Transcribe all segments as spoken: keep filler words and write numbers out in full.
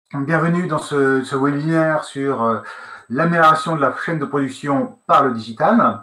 Bienvenue dans ce, ce webinaire sur euh, l'amélioration de la chaîne de production par le digital.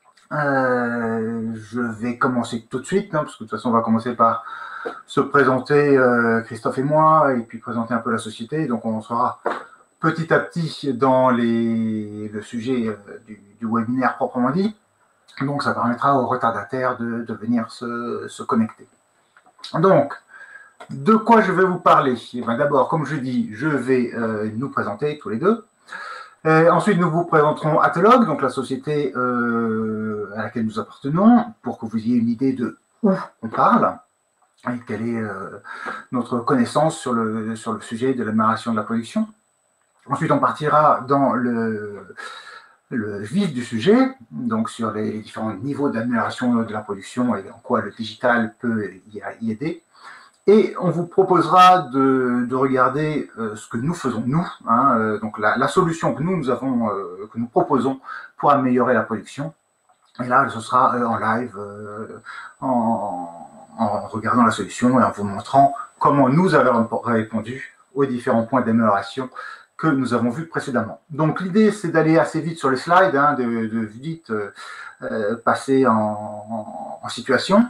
Euh, je vais commencer tout de suite, hein, parce que de toute façon on va commencer par se présenter, euh, Christophe et moi, et puis présenter un peu la société. Donc on sera petit à petit dans les, le sujet euh, du, du webinaire proprement dit. Donc ça permettra aux retardataires de, de venir se, se connecter. Donc, de quoi je vais vous parler? Eh ben, d'abord, comme je dis, je vais euh, nous présenter tous les deux. Et ensuite, nous vous présenterons Atelog, donc la société euh, à laquelle nous appartenons, pour que vous ayez une idée de où on parle et quelle est euh, notre connaissance sur le, sur le sujet de l'amélioration de la production. Ensuite, on partira dans le, le vif du sujet, donc sur les différents niveaux d'amélioration de la production et en quoi le digital peut y aider. Et on vous proposera de, de regarder euh, ce que nous faisons nous, hein, euh, donc la, la solution que nous, nous avons, euh, que nous proposons pour améliorer la production. Et là, ce sera euh, en live, euh, en, en regardant la solution et en vous montrant comment nous avons répondu aux différents points d'amélioration que nous avons vus précédemment. Donc l'idée, c'est d'aller assez vite sur les slides, hein, de, de vite euh, euh, passer en, en, en situation.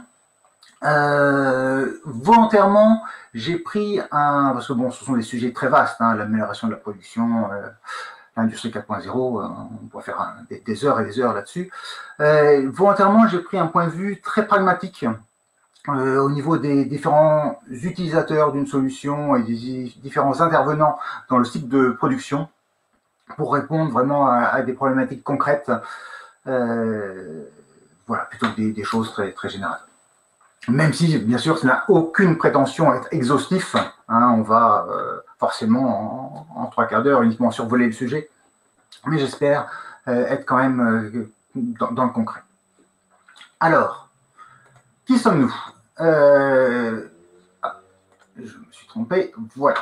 Euh, volontairement, j'ai pris un, parce que bon, ce sont des sujets très vastes, hein, l'amélioration de la production, euh, l'industrie quatre point zéro, euh, on pourrait faire un, des, des heures et des heures là-dessus. Euh, volontairement, j'ai pris un point de vue très pragmatique euh, au niveau des différents utilisateurs d'une solution et des différents intervenants dans le cycle de production pour répondre vraiment à, à des problématiques concrètes, euh, voilà, plutôt que des, des choses très, très générales. Même si, bien sûr, ça n'a aucune prétention à être exhaustif, hein, on va euh, forcément en, en trois quarts d'heure uniquement survoler le sujet, mais j'espère euh, être quand même euh, dans, dans le concret. Alors, qui sommes-nous? euh, ah, Je me suis trompé, voilà.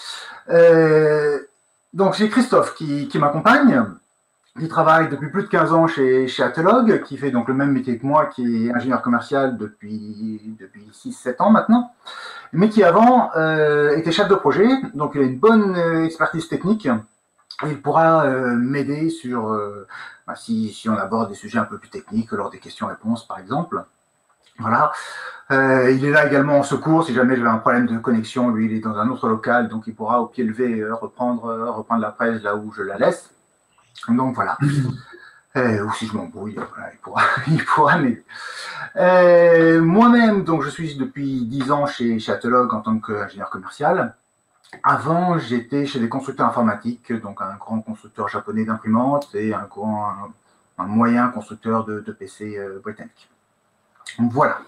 Euh, donc, c'est Christophe qui, qui m'accompagne, qui travaille depuis plus de quinze ans chez, chez Atelog, qui fait donc le même métier que moi, qui est ingénieur commercial depuis, depuis six sept ans maintenant, mais qui avant euh, était chef de projet, donc il a une bonne expertise technique, et il pourra euh, m'aider sur, euh, bah, si, si on aborde des sujets un peu plus techniques, lors des questions-réponses par exemple. Voilà. Euh, il est là également en secours, si jamais j'avais un problème de connexion, lui il est dans un autre local, donc il pourra au pied levé euh, reprendre, euh, reprendre la presse là où je la laisse. Donc voilà. Euh, ou si je m'embrouille, voilà, il pourra, il pourra m'aider. Euh, Moi-même, donc je suis depuis dix ans chez, chez Atelog en tant qu'ingénieur commercial. Avant, j'étais chez des constructeurs informatiques, donc un grand constructeur japonais d'imprimantes et un, grand, un, un moyen constructeur de, de P C euh, britannique. Donc voilà.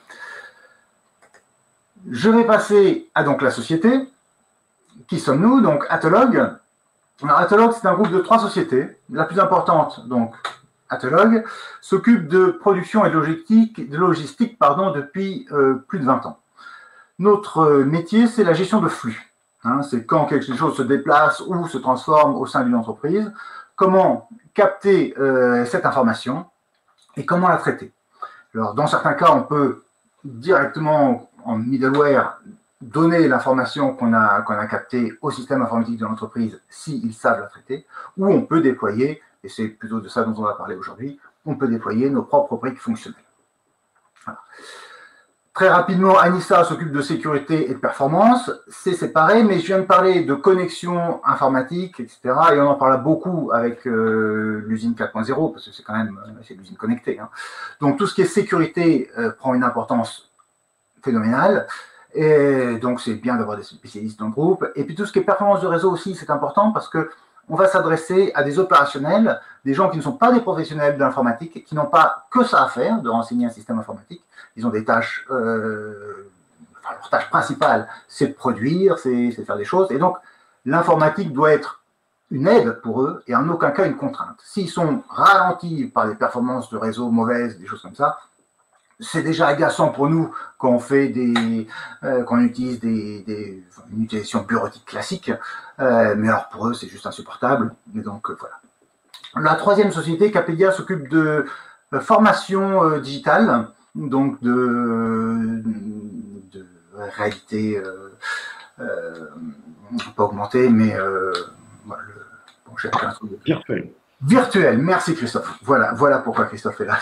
Je vais passer à donc la société. Qui sommes-nous? Donc Atelog. Alors, Atelog, c'est un groupe de trois sociétés. La plus importante, donc, Atelog, s'occupe de production et de logistique, de logistique pardon, depuis euh, plus de vingt ans. Notre métier, c'est la gestion de flux. Hein, c'est quand quelque chose se déplace ou se transforme au sein d'une entreprise, comment capter euh, cette information et comment la traiter. Alors, dans certains cas, on peut directement, en middleware, donner l'information qu'on a, qu'on a captée au système informatique de l'entreprise s'ils savent la traiter, ou on peut déployer, et c'est plutôt de ça dont on va parler aujourd'hui, on peut déployer nos propres briques fonctionnelles. Voilà. Très rapidement, Anissa s'occupe de sécurité et de performance, c'est séparé, mais je viens de parler de connexion informatique, et cetera, et on en parle beaucoup avec euh, l'usine quatre point zéro, parce que c'est quand même c'est l'usine connectée. Hein. Donc tout ce qui est sécurité euh, prend une importance phénoménale, et donc c'est bien d'avoir des spécialistes dans le groupe. Et puis tout ce qui est performance de réseau aussi, c'est important parce que on va s'adresser à des opérationnels, des gens qui ne sont pas des professionnels de l'informatique, qui n'ont pas que ça à faire, de renseigner un système informatique. Ils ont des tâches, euh, enfin, leur tâche principale, c'est de produire, c'est de faire des choses. Et donc, l'informatique doit être une aide pour eux et en aucun cas une contrainte. S'ils sont ralentis par des performances de réseau mauvaises, des choses comme ça, c'est déjà agaçant pour nous quand on fait des, euh, quand on utilise des, des une utilisation bureautique classique, euh, mais alors pour eux c'est juste insupportable. Et donc euh, voilà. La troisième société, Capédia, s'occupe de euh, formation euh, digitale, donc de, de réalité euh, euh, pas augmenté, mais euh, voilà, le, bon, j'ai un truc de... virtuel. Virtuel, merci Christophe. Voilà, voilà pourquoi Christophe est là.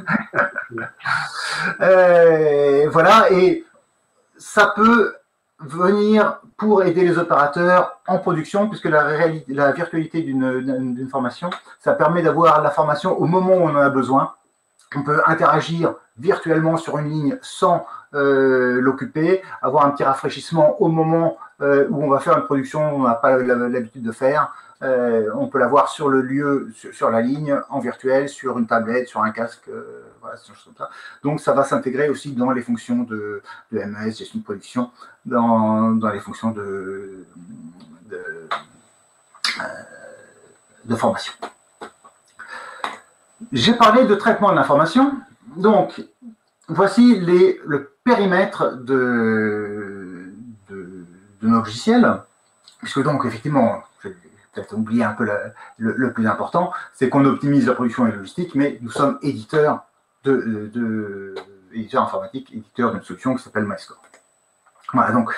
euh, voilà, et ça peut venir pour aider les opérateurs en production, puisque la, réalité, la virtualité d'une formation, ça permet d'avoir la formation au moment où on en a besoin. On peut interagir virtuellement sur une ligne sans euh, l'occuper, avoir un petit rafraîchissement au moment euh, où on va faire une production on n'a pas l'habitude de faire. Euh, on peut l'avoir sur le lieu, sur, sur la ligne, en virtuel, sur une tablette, sur un casque, euh, voilà, comme ça. Donc ça va s'intégrer aussi dans les fonctions de, de M E S, gestion de production, dans, dans les fonctions de, de, euh, de formation. J'ai parlé de traitement de l'information, donc voici les, le périmètre de, de, de nos logiciels, puisque donc effectivement, j'ai peut-être oublié un peu la, le, le plus important, c'est qu'on optimise la production et la logistique, mais nous sommes éditeurs de, de, de éditeurs informatiques, éditeurs d'une solution qui s'appelle MyScore. Voilà, donc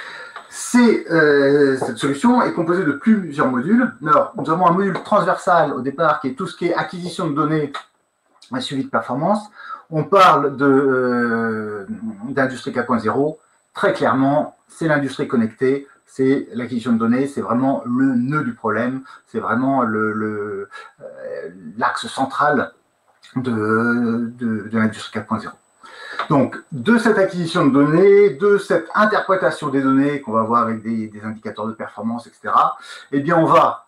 euh, cette solution est composée de plusieurs modules. Alors, nous avons un module transversal au départ qui est tout ce qui est acquisition de données, un suivi de performance. On parle d'industrie euh, quatre point zéro. Très clairement, c'est l'industrie connectée, c'est l'acquisition de données, c'est vraiment le nœud du problème, c'est vraiment le, le, euh, l'axe central de, de, de l'industrie quatre point zéro. Donc, de cette acquisition de données, de cette interprétation des données qu'on va voir avec des, des indicateurs de performance, et cetera, eh bien, on va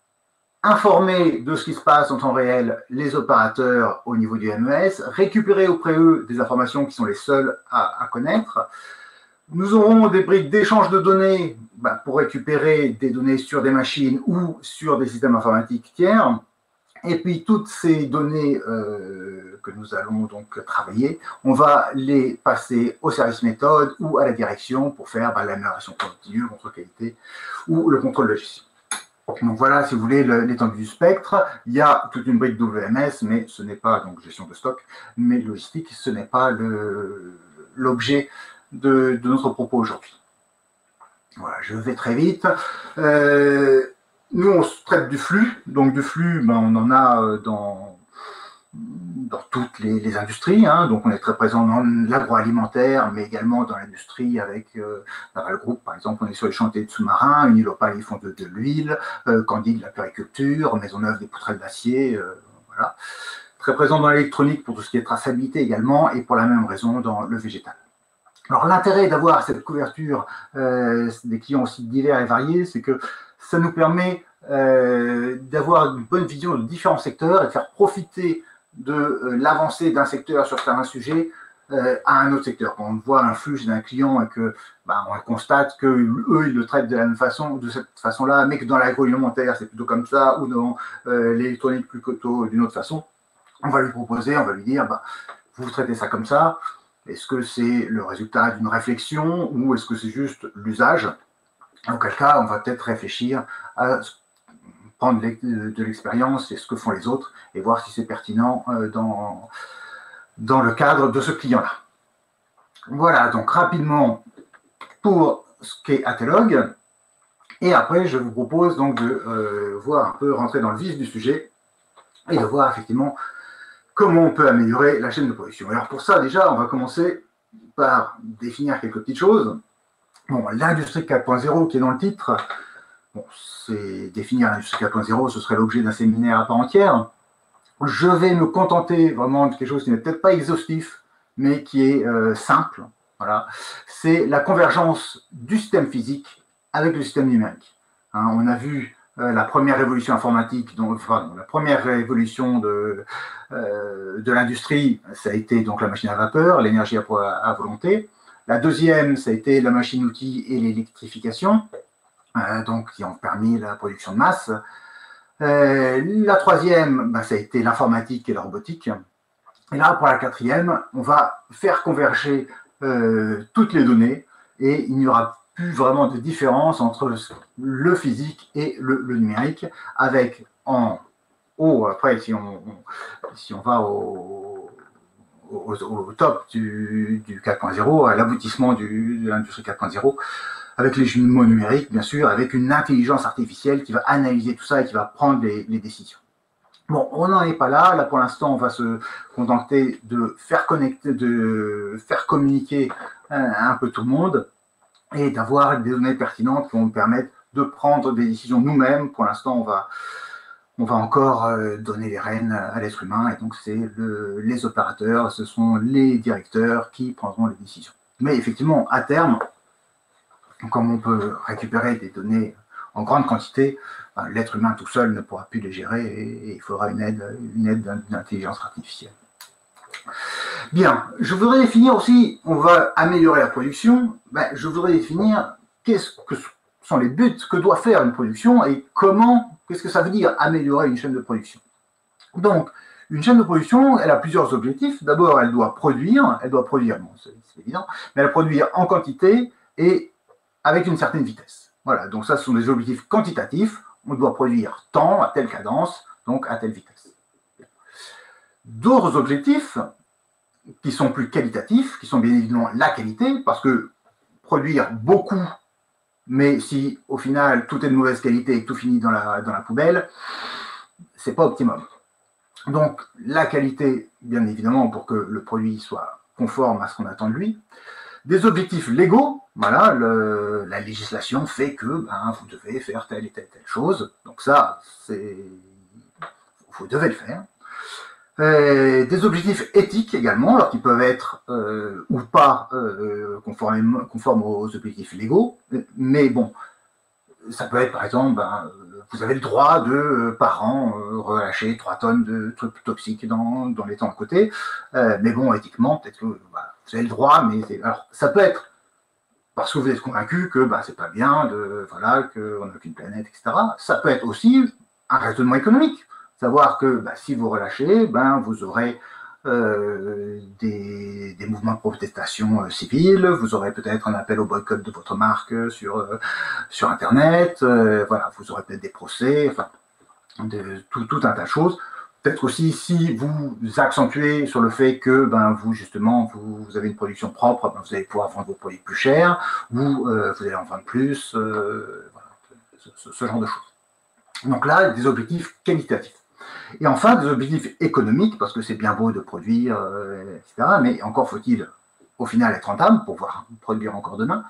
informer de ce qui se passe en temps réel les opérateurs au niveau du M E S, récupérer auprès d'eux des informations qui sont les seules à, à connaître. Nous aurons des briques d'échange de données bah, pour récupérer des données sur des machines ou sur des systèmes informatiques tiers. Et puis, toutes ces données euh, que nous allons donc travailler, on va les passer au service méthode ou à la direction pour faire bah, l'amélioration continue, le contrôle qualité ou le contrôle de gestion. Donc voilà, si vous voulez, l'étendue du spectre. Il y a toute une brique W M S, mais ce n'est pas donc gestion de stock, mais logistique, ce n'est pas l'objet de, de notre propos aujourd'hui. Voilà, je vais très vite. Euh, nous, on se traite du flux. Donc du flux, ben, on en a dans, dans toutes les, les industries. Hein. Donc on est très présent dans l'agroalimentaire, mais également dans l'industrie avec euh, le groupe. Par exemple, on est sur les chantiers de sous-marins, Unilopal, ils font de, de l'huile, euh, Candide, la périculture, Maisonneuve, des poutrelles d'acier. Euh, voilà. Très présent dans l'électronique pour tout ce qui est traçabilité également, et pour la même raison dans le végétal. Alors l'intérêt d'avoir cette couverture euh, des clients aussi divers et variés, c'est que ça nous permet euh, d'avoir une bonne vision de différents secteurs et de faire profiter de euh, l'avancée d'un secteur sur certains sujets euh, à un autre secteur. Quand on voit un flux d'un client et que bah, on constate que eux ils le traitent de la même façon, de cette façon-là, mais que dans l'agroalimentaire c'est plutôt comme ça, ou dans euh, l'électronique plus plutôt d'une autre façon, on va lui proposer, on va lui dire, bah, vous traitez ça comme ça. Est-ce que c'est le résultat d'une réflexion ou est-ce que c'est juste l'usage? En quel cas, on va peut-être réfléchir à prendre de l'expérience et ce que font les autres et voir si c'est pertinent dans, dans le cadre de ce client-là. Voilà, donc rapidement pour ce qu'est Atelog. Et après, je vous propose donc de euh, voir un peu rentrer dans le vif du sujet et de voir effectivement comment on peut améliorer la chaîne de production. Alors pour ça, déjà, on va commencer par définir quelques petites choses. Bon, l'industrie quatre point zéro qui est dans le titre, bon, c'est définir l'industrie quatre point zéro, ce serait l'objet d'un séminaire à part entière. Je vais me contenter vraiment de quelque chose qui n'est peut-être pas exhaustif, mais qui est euh, simple. Voilà. C'est la convergence du système physique avec le système numérique. Hein, on a vu euh, la première révolution informatique, donc, enfin, la première révolution de, euh, de l'industrie, ça a été donc la machine à vapeur, l'énergie à, à volonté. La deuxième, ça a été la machine-outil et l'électrification, euh, donc qui ont permis la production de masse. Euh, la troisième, ben, ça a été l'informatique et la robotique. Et là, pour la quatrième, on va faire converger euh, toutes les données et il n'y aura plus vraiment de différence entre le physique et le, le numérique, avec en haut, après, si on, on, si on va au, au, au top du, du quatre point zéro, à l'aboutissement de l'industrie quatre point zéro, avec les jumeaux numériques, bien sûr, avec une intelligence artificielle qui va analyser tout ça et qui va prendre les, les décisions. Bon, on n'en est pas là. Là, pour l'instant, on va se contenter de faire connecter, de faire communiquer un, un peu tout le monde et d'avoir des données pertinentes qui vont nous permettre de prendre des décisions nous-mêmes. Pour l'instant, on va, on va encore euh, donner les rênes à l'être humain, et donc c'est le, les opérateurs, ce sont les directeurs qui prendront les décisions. Mais effectivement, à terme, comme on peut récupérer des données en grande quantité, ben, l'être humain tout seul ne pourra plus les gérer et, et il faudra une aide, une aide d'intelligence artificielle. Bien, je voudrais définir aussi, on va améliorer la production, ben, je voudrais définir qu'est-ce que sont les buts que doit faire une production et comment, qu'est-ce que ça veut dire améliorer une chaîne de production. Donc, une chaîne de production, elle a plusieurs objectifs. D'abord, elle doit produire, elle doit produire, bon, c'est évident, mais elle doit produire en quantité et avec une certaine vitesse. Voilà, donc ça, ce sont des objectifs quantitatifs. On doit produire tant, à telle cadence, donc à telle vitesse. D'autres objectifs qui sont plus qualitatifs, qui sont bien évidemment la qualité, parce que produire beaucoup, mais si au final tout est de mauvaise qualité et que tout finit dans la, dans la poubelle, c'est pas optimum. Donc la qualité, bien évidemment, pour que le produit soit conforme à ce qu'on attend de lui. Des objectifs légaux, voilà, le, la législation fait que ben, vous devez faire telle et telle, telle chose. Donc ça, c'est, vous devez le faire. Et des objectifs éthiques également, alors qui peuvent être euh, ou pas euh, conformes, conformes aux objectifs légaux. Mais bon, ça peut être par exemple, ben, vous avez le droit de, euh, par an, euh, relâcher trois tonnes de trucs toxiques dans, dans les temps à côté. Euh, mais bon, éthiquement, peut-être que voilà, vous avez le droit, mais alors ça peut être parce que vous êtes convaincu que bah, c'est pas bien, de, voilà, qu'on n'a qu'une planète, et cetera. Ça peut être aussi un raisonnement économique. Savoir que bah, si vous relâchez, ben, vous aurez euh, des, des mouvements de protestation euh, civile, vous aurez peut-être un appel au boycott de votre marque sur, euh, sur Internet, euh, voilà, vous aurez peut-être des procès, enfin, de, tout, tout un tas de choses. Peut-être aussi si vous accentuez sur le fait que ben, vous, justement, vous, vous avez une production propre, ben, vous allez pouvoir vendre vos produits plus cher, ou euh, vous allez en vendre plus, euh, voilà, ce, ce, ce genre de choses. Donc là, des objectifs qualitatifs. Et enfin, des objectifs économiques, parce que c'est bien beau de produire, euh, et cetera, mais encore faut-il, au final, être rentable pour pouvoir produire encore demain.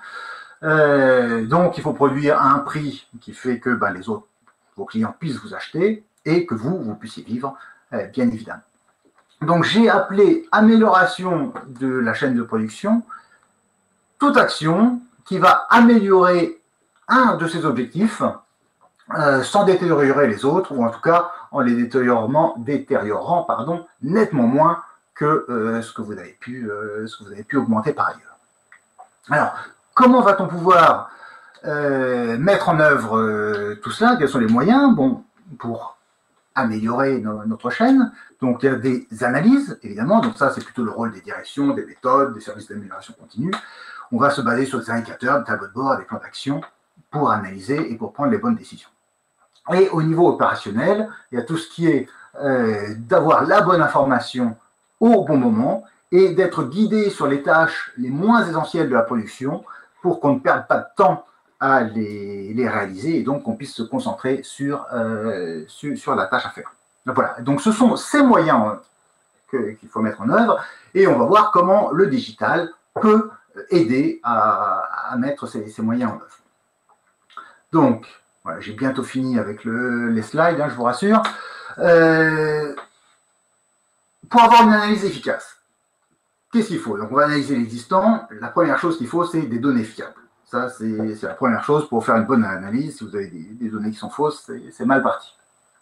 Euh, donc, il faut produire à un prix qui fait que ben, les autres, vos clients puissent vous acheter et que vous, vous puissiez vivre, euh, bien évidemment. Donc, j'ai appelé amélioration de la chaîne de production toute action qui va améliorer un de ces objectifs euh, sans détériorer les autres, ou en tout cas en les détériorant, détériorant pardon, nettement moins que euh, ce que vous avez pu, euh, ce que vous avez pu augmenter par ailleurs. Alors, comment va-t-on pouvoir euh, mettre en œuvre euh, tout cela? Quels sont les moyens? Bon, pour améliorer no notre chaîne, donc il y a des analyses, évidemment, donc ça c'est plutôt le rôle des directions, des méthodes, des services d'amélioration continue. On va se baser sur des indicateurs, des tableaux de bord, des plans d'action pour analyser et pour prendre les bonnes décisions. Et au niveau opérationnel, il y a tout ce qui est euh, d'avoir la bonne information au bon moment et d'être guidé sur les tâches les moins essentielles de la production pour qu'on ne perde pas de temps à les, les réaliser et donc qu'on puisse se concentrer sur, euh, sur, sur la tâche à faire. Donc voilà, donc ce sont ces moyens qu'il qu'il faut mettre en œuvre et on va voir comment le digital peut aider à, à mettre ces, ces moyens en œuvre. Donc, voilà, j'ai bientôt fini avec le, les slides, hein, je vous rassure. Euh, pour avoir une analyse efficace, qu'est-ce qu'il faut? Donc, on va analyser l'existant. La première chose qu'il faut, c'est des données fiables. Ça, c'est la première chose pour faire une bonne analyse. Si vous avez des, des données qui sont fausses, c'est mal parti.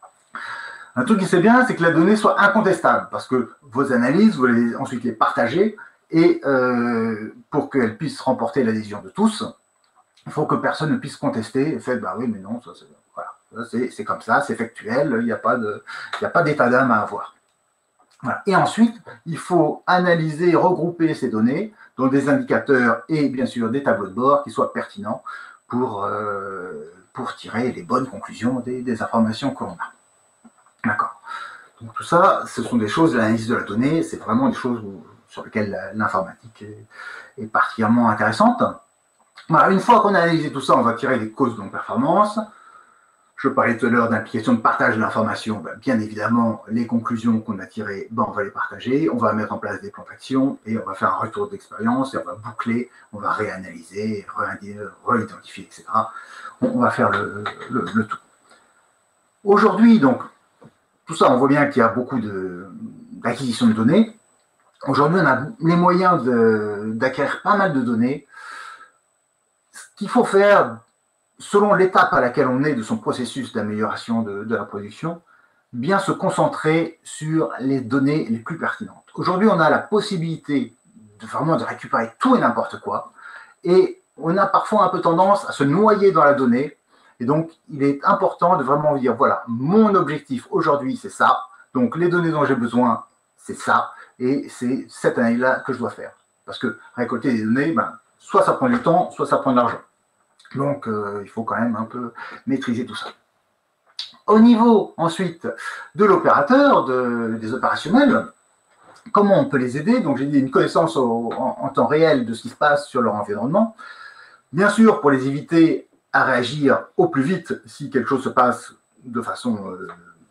Un truc qui c'est bien, c'est que la donnée soit incontestable, parce que vos analyses, vous allez ensuite les partager, et euh, pour qu'elles puissent remporter l'adhésion de tous, il faut que personne ne puisse contester et faire bah oui, mais non, ça c'est voilà, c'est comme ça, c'est factuel, il n'y a pas d'état d'âme à avoir. Voilà. Et ensuite, il faut analyser, regrouper ces données dans des indicateurs et bien sûr des tableaux de bord qui soient pertinents pour, euh, pour tirer les bonnes conclusions des, des informations que l'on a. D'accord. Donc tout ça, ce sont des choses, l'analyse de la donnée, c'est vraiment des choses où, sur lesquelles l'informatique est, est particulièrement intéressante. Voilà, une fois qu'on a analysé tout ça, on va tirer les causes de non-performance. Je parlais tout à l'heure d'implication de partage de l'information. Ben, bien évidemment, les conclusions qu'on a tirées, ben, on va les partager, on va mettre en place des plans d'action et on va faire un retour d'expérience et on va boucler, on va réanalyser, réidentifier, et cetera. On va faire le, le, le tout. Aujourd'hui, donc, tout ça, on voit bien qu'il y a beaucoup d'acquisition de, de données. Aujourd'hui, on a les moyens d'acquérir pas mal de données. Ce qu'il faut faire, selon l'étape à laquelle on est de son processus d'amélioration de, de la production, bien se concentrer sur les données les plus pertinentes. Aujourd'hui, on a la possibilité de vraiment de récupérer tout et n'importe quoi, et on a parfois un peu tendance à se noyer dans la donnée, et donc il est important de vraiment dire, voilà, mon objectif aujourd'hui, c'est ça, donc les données dont j'ai besoin, c'est ça, et c'est cette année-là que je dois faire. Parce que récolter des données, ben, soit ça prend du temps, soit ça prend de l'argent. Donc, euh, il faut quand même un peu maîtriser tout ça. Au niveau, ensuite, de l'opérateur, de, des opérationnels, comment on peut les aider? Donc, j'ai dit une connaissance au, en, en temps réel de ce qui se passe sur leur environnement. Bien sûr, pour les éviter à réagir au plus vite si quelque chose se passe de façon euh,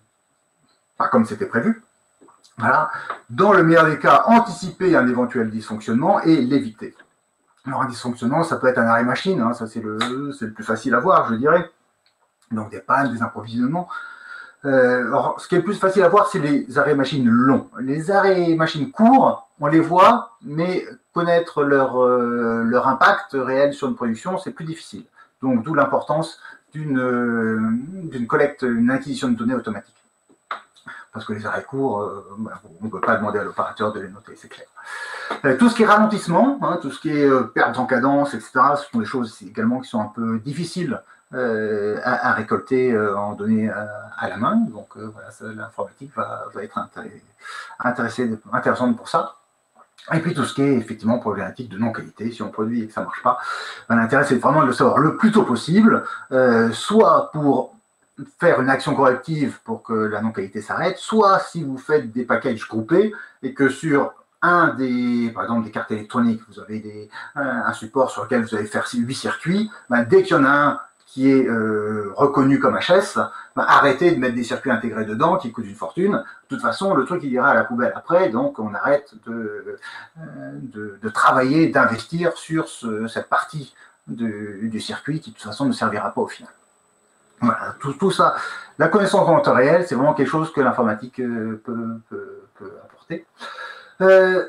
pas comme c'était prévu. Voilà. Dans le meilleur des cas, anticiper un éventuel dysfonctionnement et l'éviter. Alors, un dysfonctionnement, ça peut être un arrêt machine, hein, ça c'est le, le plus facile à voir, je dirais. Donc, des pannes, des approvisionnements. Euh, alors, ce qui est le plus facile à voir, c'est les arrêts machines longs. Les arrêts machines courts, on les voit, mais connaître leur, euh, leur impact réel sur une production, c'est plus difficile. Donc, d'où l'importance d'une euh, d'une collecte, une acquisition de données automatique. Parce que les arrêts courts, euh, bah, on ne peut pas demander à l'opérateur de les noter, c'est clair. Euh, tout ce qui est ralentissement, hein, tout ce qui est euh, perte en cadence, et cetera, ce sont des choses également qui sont un peu difficiles euh, à, à récolter euh, en données à, à la main. Donc euh, voilà, l'informatique va, va être intéressée, intéressante pour ça. Et puis tout ce qui est effectivement problématique de non-qualité, si on produit et que ça ne marche pas, ben, l'intérêt c'est vraiment de le savoir le plus tôt possible, euh, soit pour faire une action corrective pour que la non-qualité s'arrête, soit si vous faites des packages groupés et que sur un des, par exemple des cartes électroniques, vous avez des, un, un support sur lequel vous allez faire huit circuits, ben, dès qu'il y en a un qui est euh, reconnu comme H S, ben, arrêtez de mettre des circuits intégrés dedans qui coûtent une fortune. De toute façon, le truc il ira à la poubelle après, donc on arrête de, de, de travailler, d'investir sur ce, cette partie de, du circuit qui de toute façon ne servira pas au final. Voilà, tout, tout ça, la connaissance en temps réel, c'est vraiment quelque chose que l'informatique euh, peut, peut, peut apporter. Euh,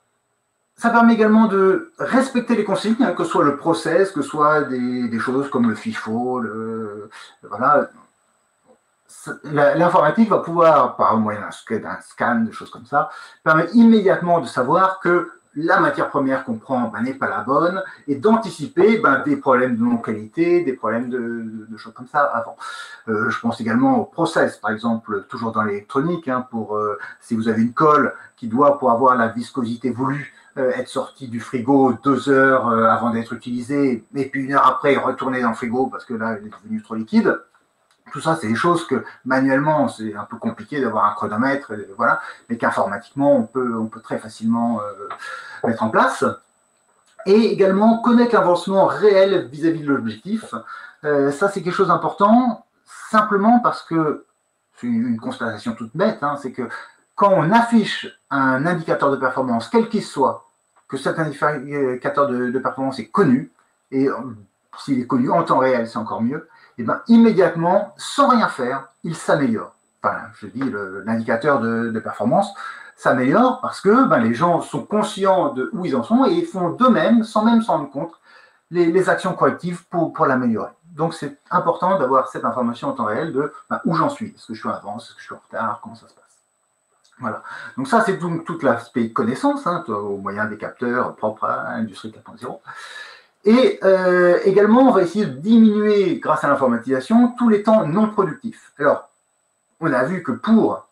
ça permet également de respecter les consignes, hein, que ce soit le process, que ce soit des, des choses comme le FIFO, le, voilà. L'informatique va pouvoir, par moyen d'un scan, des choses comme ça, permettre immédiatement de savoir que la matière première qu'on prend ben, n'est pas la bonne et d'anticiper ben, des problèmes de non-qualité, des problèmes de, de, de choses comme ça avant. Euh, je pense également au process, par exemple, toujours dans l'électronique, hein, pour euh, si vous avez une colle qui doit, pour avoir la viscosité voulue, euh, être sortie du frigo deux heures euh, avant d'être utilisée, et puis une heure après retourner dans le frigo parce que là, elle est devenue trop liquide. Tout ça, c'est des choses que manuellement, c'est un peu compliqué d'avoir un chronomètre, voilà, mais qu'informatiquement, on peut, on peut très facilement euh, mettre en place. Et également, connaître l'avancement réel vis-à-vis de l'objectif. Euh, ça, c'est quelque chose d'important, simplement parce que, c'est une constatation toute bête, hein, c'est que quand on affiche un indicateur de performance, quel qu'il soit, que cet indicateur de, de performance est connu, et s'il est connu en temps réel, c'est encore mieux, et ben, immédiatement, sans rien faire, il s'améliore. Enfin, je dis, l'indicateur de, de performance s'améliore parce que ben, les gens sont conscients de où ils en sont et font d'eux-mêmes, sans même s'en rendre compte, les, les actions correctives pour, pour l'améliorer. Donc, c'est important d'avoir cette information en temps réel de ben, où j'en suis. Est-ce que je suis en avance? Est-ce que je suis en retard? Comment ça se passe? Voilà. Donc, ça, c'est tout, tout l'aspect connaissance, hein, au moyen des capteurs propres à l'industrie quatre point zéro. Et euh, également, on va essayer de diminuer, grâce à l'informatisation, tous les temps non productifs. Alors, on a vu que pour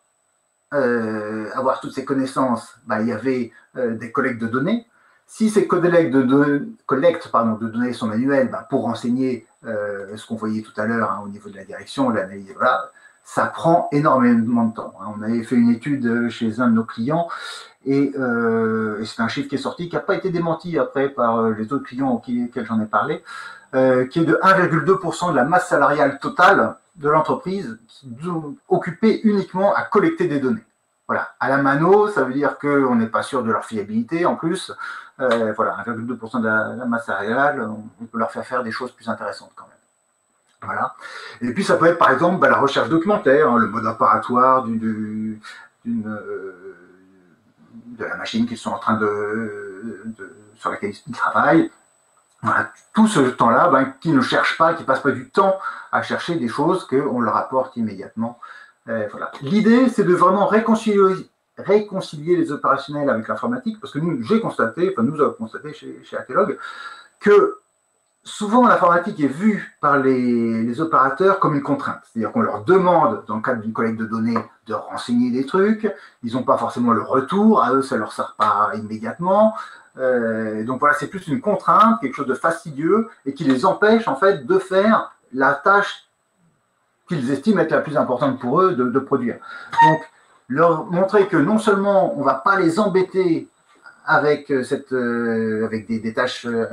euh, avoir toutes ces connaissances, bah, il y avait euh, des collectes de données. Si ces collectes de, de, collectes, pardon, de données sont manuelles, bah, pour renseigner euh, ce qu'on voyait tout à l'heure hein, au niveau de la direction, l'analyse, voilà, ça prend énormément de temps. On avait fait une étude chez un de nos clients et, euh, et c'est un chiffre qui est sorti, qui n'a pas été démenti après par les autres clients auxquels j'en ai parlé, euh, qui est de un virgule deux pour cent de la masse salariale totale de l'entreprise occupée uniquement à collecter des données. Voilà, à la mano, ça veut dire qu'on n'est pas sûr de leur fiabilité en plus. Euh, voilà, un virgule deux pour cent de la, la masse salariale, on peut leur faire faire des choses plus intéressantes quand même. Voilà. Et puis ça peut être par exemple bah, la recherche documentaire, hein, le mode opératoire du, du, d'une, euh, de la machine qu'ils sont en train de, de sur laquelle ils travaillent. Voilà, tout ce temps-là, ben, qui ne cherchent pas, qui ne passent pas du temps à chercher des choses qu'on leur apporte immédiatement. Euh, voilà. L'idée, c'est de vraiment réconcilier, réconcilier les opérationnels avec l'informatique, parce que nous, j'ai constaté, enfin nous avons constaté chez, chez Atelog, que souvent l'informatique est vue par les, les opérateurs comme une contrainte. C'est-à-dire qu'on leur demande, dans le cadre d'une collecte de données, de renseigner des trucs, ils n'ont pas forcément le retour, à eux ça ne leur sert pas immédiatement. Euh, donc voilà, c'est plus une contrainte, quelque chose de fastidieux et qui les empêche en fait de faire la tâche qu'ils estiment être la plus importante pour eux de, de produire. Donc leur montrer que non seulement on ne va pas les embêter avec, cette, euh, avec des, des tâches euh,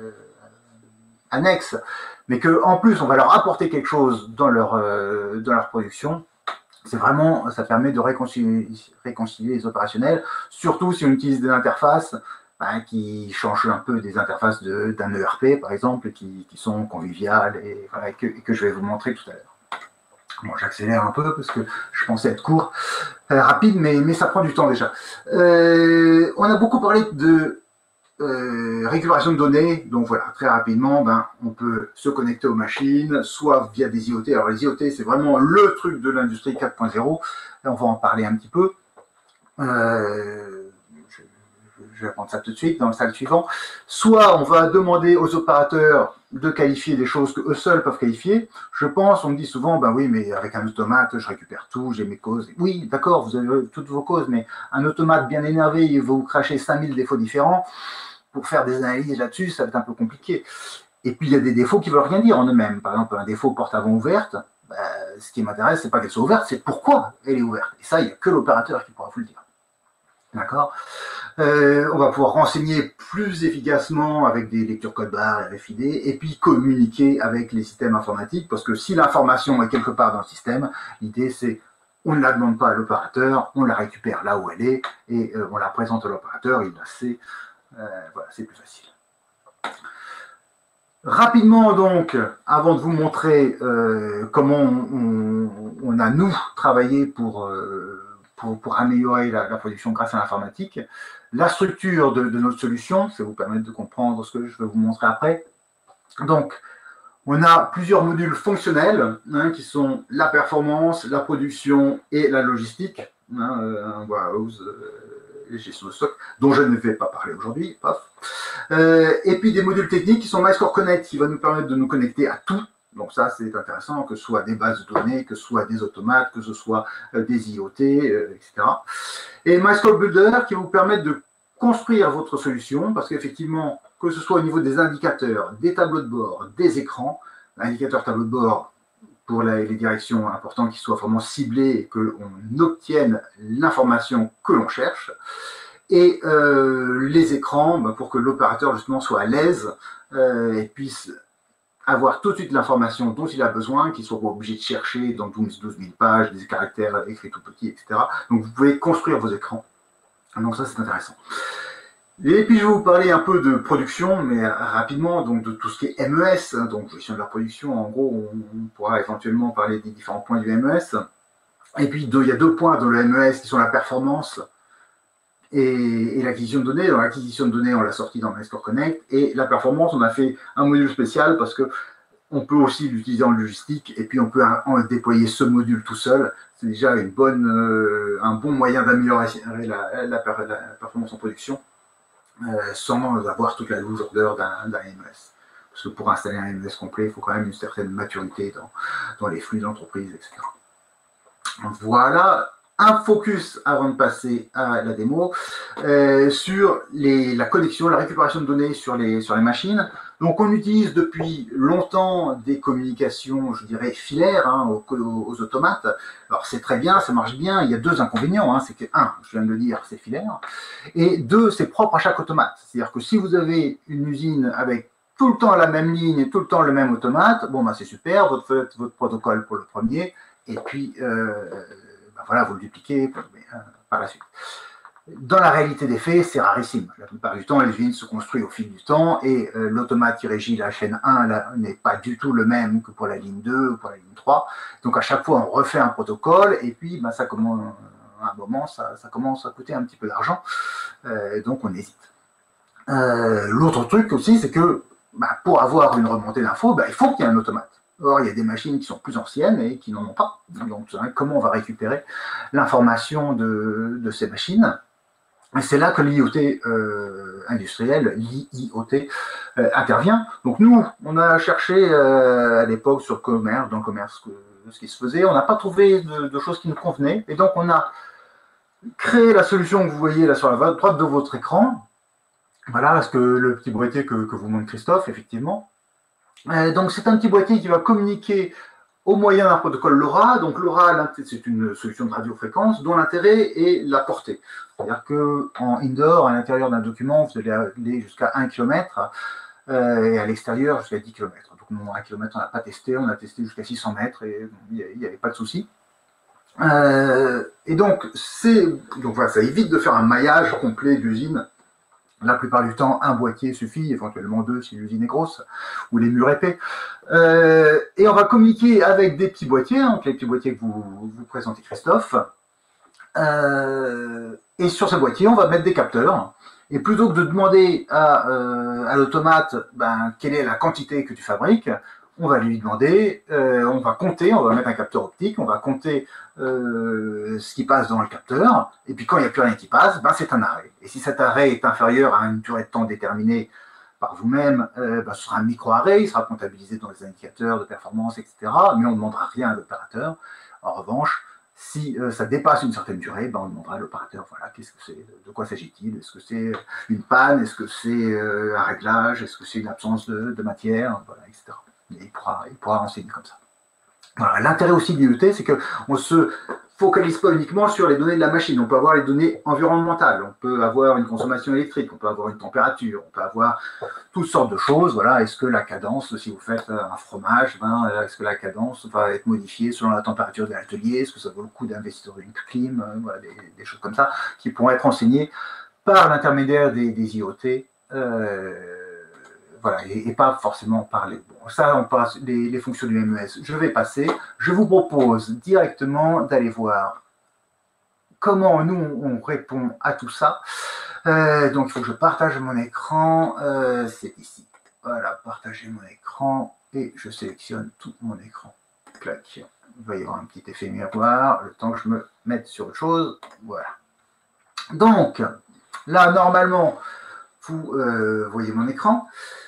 annexes, mais qu'en plus on va leur apporter quelque chose dans leur, euh, dans leur production. C'est vraiment, ça permet de réconcilier, réconcilier les opérationnels, surtout si on utilise des interfaces Hein, qui changent un peu des interfaces d'un E R P, par exemple, qui, qui sont conviviales et, voilà, et, que, et que je vais vous montrer tout à l'heure. Bon, j'accélère un peu parce que je pensais être court, euh, rapide, mais, mais ça prend du temps déjà. Euh, on a beaucoup parlé de euh, récupération de données, donc voilà, très rapidement, ben, on peut se connecter aux machines, soit via des I O T. Alors les I O T, c'est vraiment le truc de l'industrie quatre point zéro, on va en parler un petit peu. Euh, Je vais prendre ça tout de suite dans le slide suivant. Soit on va demander aux opérateurs de qualifier des choses qu'eux seuls peuvent qualifier. Je pense, on me dit souvent, ben oui, mais avec un automate, je récupère tout, j'ai mes causes. Oui, d'accord, vous avez toutes vos causes, mais un automate bien énervé, il va vous cracher cinq mille défauts différents. Pour faire des analyses là-dessus, ça va être un peu compliqué. Et puis, il y a des défauts qui ne veulent rien dire en eux-mêmes. Par exemple, un défaut porte avant ouverte, ben, ce qui m'intéresse, ce n'est pas qu'elle soit ouverte, c'est pourquoi elle est ouverte. Et ça, il n'y a que l'opérateur qui pourra vous le dire. D'accord. Euh, on va pouvoir renseigner plus efficacement avec des lectures code barres, R F I D, et puis communiquer avec les systèmes informatiques, parce que si l'information est quelque part dans le système, l'idée c'est on ne la demande pas à l'opérateur, on la récupère là où elle est, et euh, on la présente à l'opérateur, il la sait, euh, voilà, c'est plus facile. Rapidement donc, avant de vous montrer euh, comment on, on, on a nous travaillé pour... Euh, Pour, pour améliorer la, la production grâce à l'informatique. La structure de, de notre solution, ça va vous permettre de comprendre ce que je vais vous montrer après. Donc, on a plusieurs modules fonctionnels hein, qui sont la performance, la production et la logistique. Hein, euh, un warehouse euh, et gestion de stock, dont je ne vais pas parler aujourd'hui. Euh, et puis des modules techniques qui sont MyScore Connect, qui va nous permettre de nous connecter à tout. Donc ça, c'est intéressant, que ce soit des bases de données, que ce soit des automates, que ce soit euh, des I O T, euh, et cetera. Et MyScore Builder qui va vous permettre de construire votre solution, parce qu'effectivement, que ce soit au niveau des indicateurs, des tableaux de bord, des écrans, l'indicateur tableau de bord pour la, les directions importantes qui soient vraiment ciblées et qu'on obtienne l'information que l'on cherche, et euh, les écrans bah, pour que l'opérateur justement soit à l'aise euh, et puisse avoir tout de suite l'information dont il a besoin, qu'il ne soit pas obligé de chercher dans douze mille pages, des caractères écrits tout petits, et cetera. Donc vous pouvez construire vos écrans. Donc ça c'est intéressant. Et puis je vais vous parler un peu de production, mais rapidement, donc de tout ce qui est M E S, donc gestion de la production, en gros, on, on pourra éventuellement parler des différents points du M E S. Et puis deux, il y a deux points dans le M E S qui sont la performance et, et l'acquisition de données. Dans l'acquisition de données, on l'a sorti dans MyScore Connect, et la performance, on a fait un module spécial parce que on peut aussi l'utiliser en logistique, et puis on peut en déployer ce module tout seul. C'est déjà une bonne, euh, un bon moyen d'améliorer la, la, la performance en production, euh, sans avoir toute la lourdeur d'un M E S. Parce que pour installer un M E S complet, il faut quand même une certaine maturité dans, dans les flux d'entreprise, et cetera. Voilà un focus avant de passer à la démo euh, sur les, la connexion, la récupération de données sur les, sur les machines. Donc on utilise depuis longtemps des communications, je dirais, filaires hein, aux, aux automates. Alors c'est très bien, ça marche bien. Il y a deux inconvénients. Hein, c'est que, un, je viens de le dire, c'est filaire. Et deux, c'est propre à chaque automate. C'est-à-dire que si vous avez une usine avec tout le temps la même ligne et tout le temps le même automate, bon, bah, c'est super, vous faites votre protocole pour le premier, et puis euh, bah, voilà, vous le dupliquez euh, par la suite. Dans la réalité des faits, c'est rarissime. La plupart du temps, les usines se construisent au fil du temps et euh, l'automate qui régit la chaîne un n'est pas du tout le même que pour la ligne deux ou pour la ligne trois. Donc à chaque fois, on refait un protocole et puis bah, ça commence, à un moment, ça, ça commence à coûter un petit peu d'argent. Euh, donc on hésite. Euh, L'autre truc aussi, c'est que bah, pour avoir une remontée d'infos, bah, il faut qu'il y ait un automate. Or, il y a des machines qui sont plus anciennes et qui n'en ont pas. Donc, comment on va récupérer l'information de, de ces machines? Et c'est là que l'I O T euh, industriel, l'I I O T, euh, intervient. Donc nous, on a cherché euh, à l'époque sur le commerce, dans le commerce, que, ce qui se faisait. On n'a pas trouvé de, de choses qui nous convenaient. Et donc on a créé la solution que vous voyez là sur la droite de votre écran. Voilà, ce que le petit boîtier que, que vous montre Christophe, effectivement. Euh, donc c'est un petit boîtier qui va communiquer au moyen d'un protocole LoRa. Donc LoRa, c'est une solution de radiofréquence dont l'intérêt est la portée. C'est-à-dire qu'en indoor, à l'intérieur d'un document, vous allez aller jusqu'à un kilomètre euh, et à l'extérieur jusqu'à dix kilomètres. Donc non, un kilomètre, on n'a pas testé, on a testé jusqu'à six cents mètres et il n'y avait pas de souci. Euh, et donc, donc voilà, ça évite de faire un maillage complet d'usine. La plupart du temps, un boîtier suffit, éventuellement deux si l'usine est grosse, ou les murs épais. Euh, et on va communiquer avec des petits boîtiers, hein, donc les petits boîtiers que vous, vous présentez Christophe. Euh, et sur ce boîtier, on va mettre des capteurs. Et plutôt que de demander à, euh, à l'automate ben, quelle est la quantité que tu fabriques, on va lui demander, euh, on va compter, on va mettre un capteur optique, on va compter euh, ce qui passe dans le capteur, et puis quand il n'y a plus rien qui passe, ben c'est un arrêt. Et si cet arrêt est inférieur à une durée de temps déterminée par vous-même, euh, ben, ce sera un micro-arrêt, il sera comptabilisé dans les indicateurs de performance, et cetera, mais on ne demandera rien à l'opérateur. En revanche, si euh, ça dépasse une certaine durée, ben, on demandera à l'opérateur, voilà, qu'est-ce que c'est, de quoi s'agit-il? Est-ce que c'est une panne? Est-ce que c'est euh, un réglage? Est-ce que c'est une absence de, de matière? Voilà, et cetera. Et il pourra, il pourra renseigner comme ça. Voilà. L'intérêt aussi de l'I O T, c'est qu'on ne se focalise pas uniquement sur les données de la machine. On peut avoir les données environnementales, on peut avoir une consommation électrique, on peut avoir une température, on peut avoir toutes sortes de choses. Voilà. Est-ce que la cadence, si vous faites un fromage, ben, est-ce que la cadence va être modifiée selon la température de l'atelier? Est-ce que ça vaut le coup d'investir dans une clim? Voilà, des, des choses comme ça qui pourront être renseignées par l'intermédiaire des, des I O T. Euh, Voilà, et, et pas forcément parler. Bon, ça, on passe les, les fonctions du M E S. Je vais passer. Je vous propose directement d'aller voir comment nous, on répond à tout ça. Euh, donc, il faut que je partage mon écran. Euh, C'est ici. Voilà, partager mon écran. Et je sélectionne tout mon écran. Clac. Il va y avoir un petit effet miroir. Le temps que je me mette sur autre chose. Voilà. Donc, là, normalement, vous euh, voyez mon écran.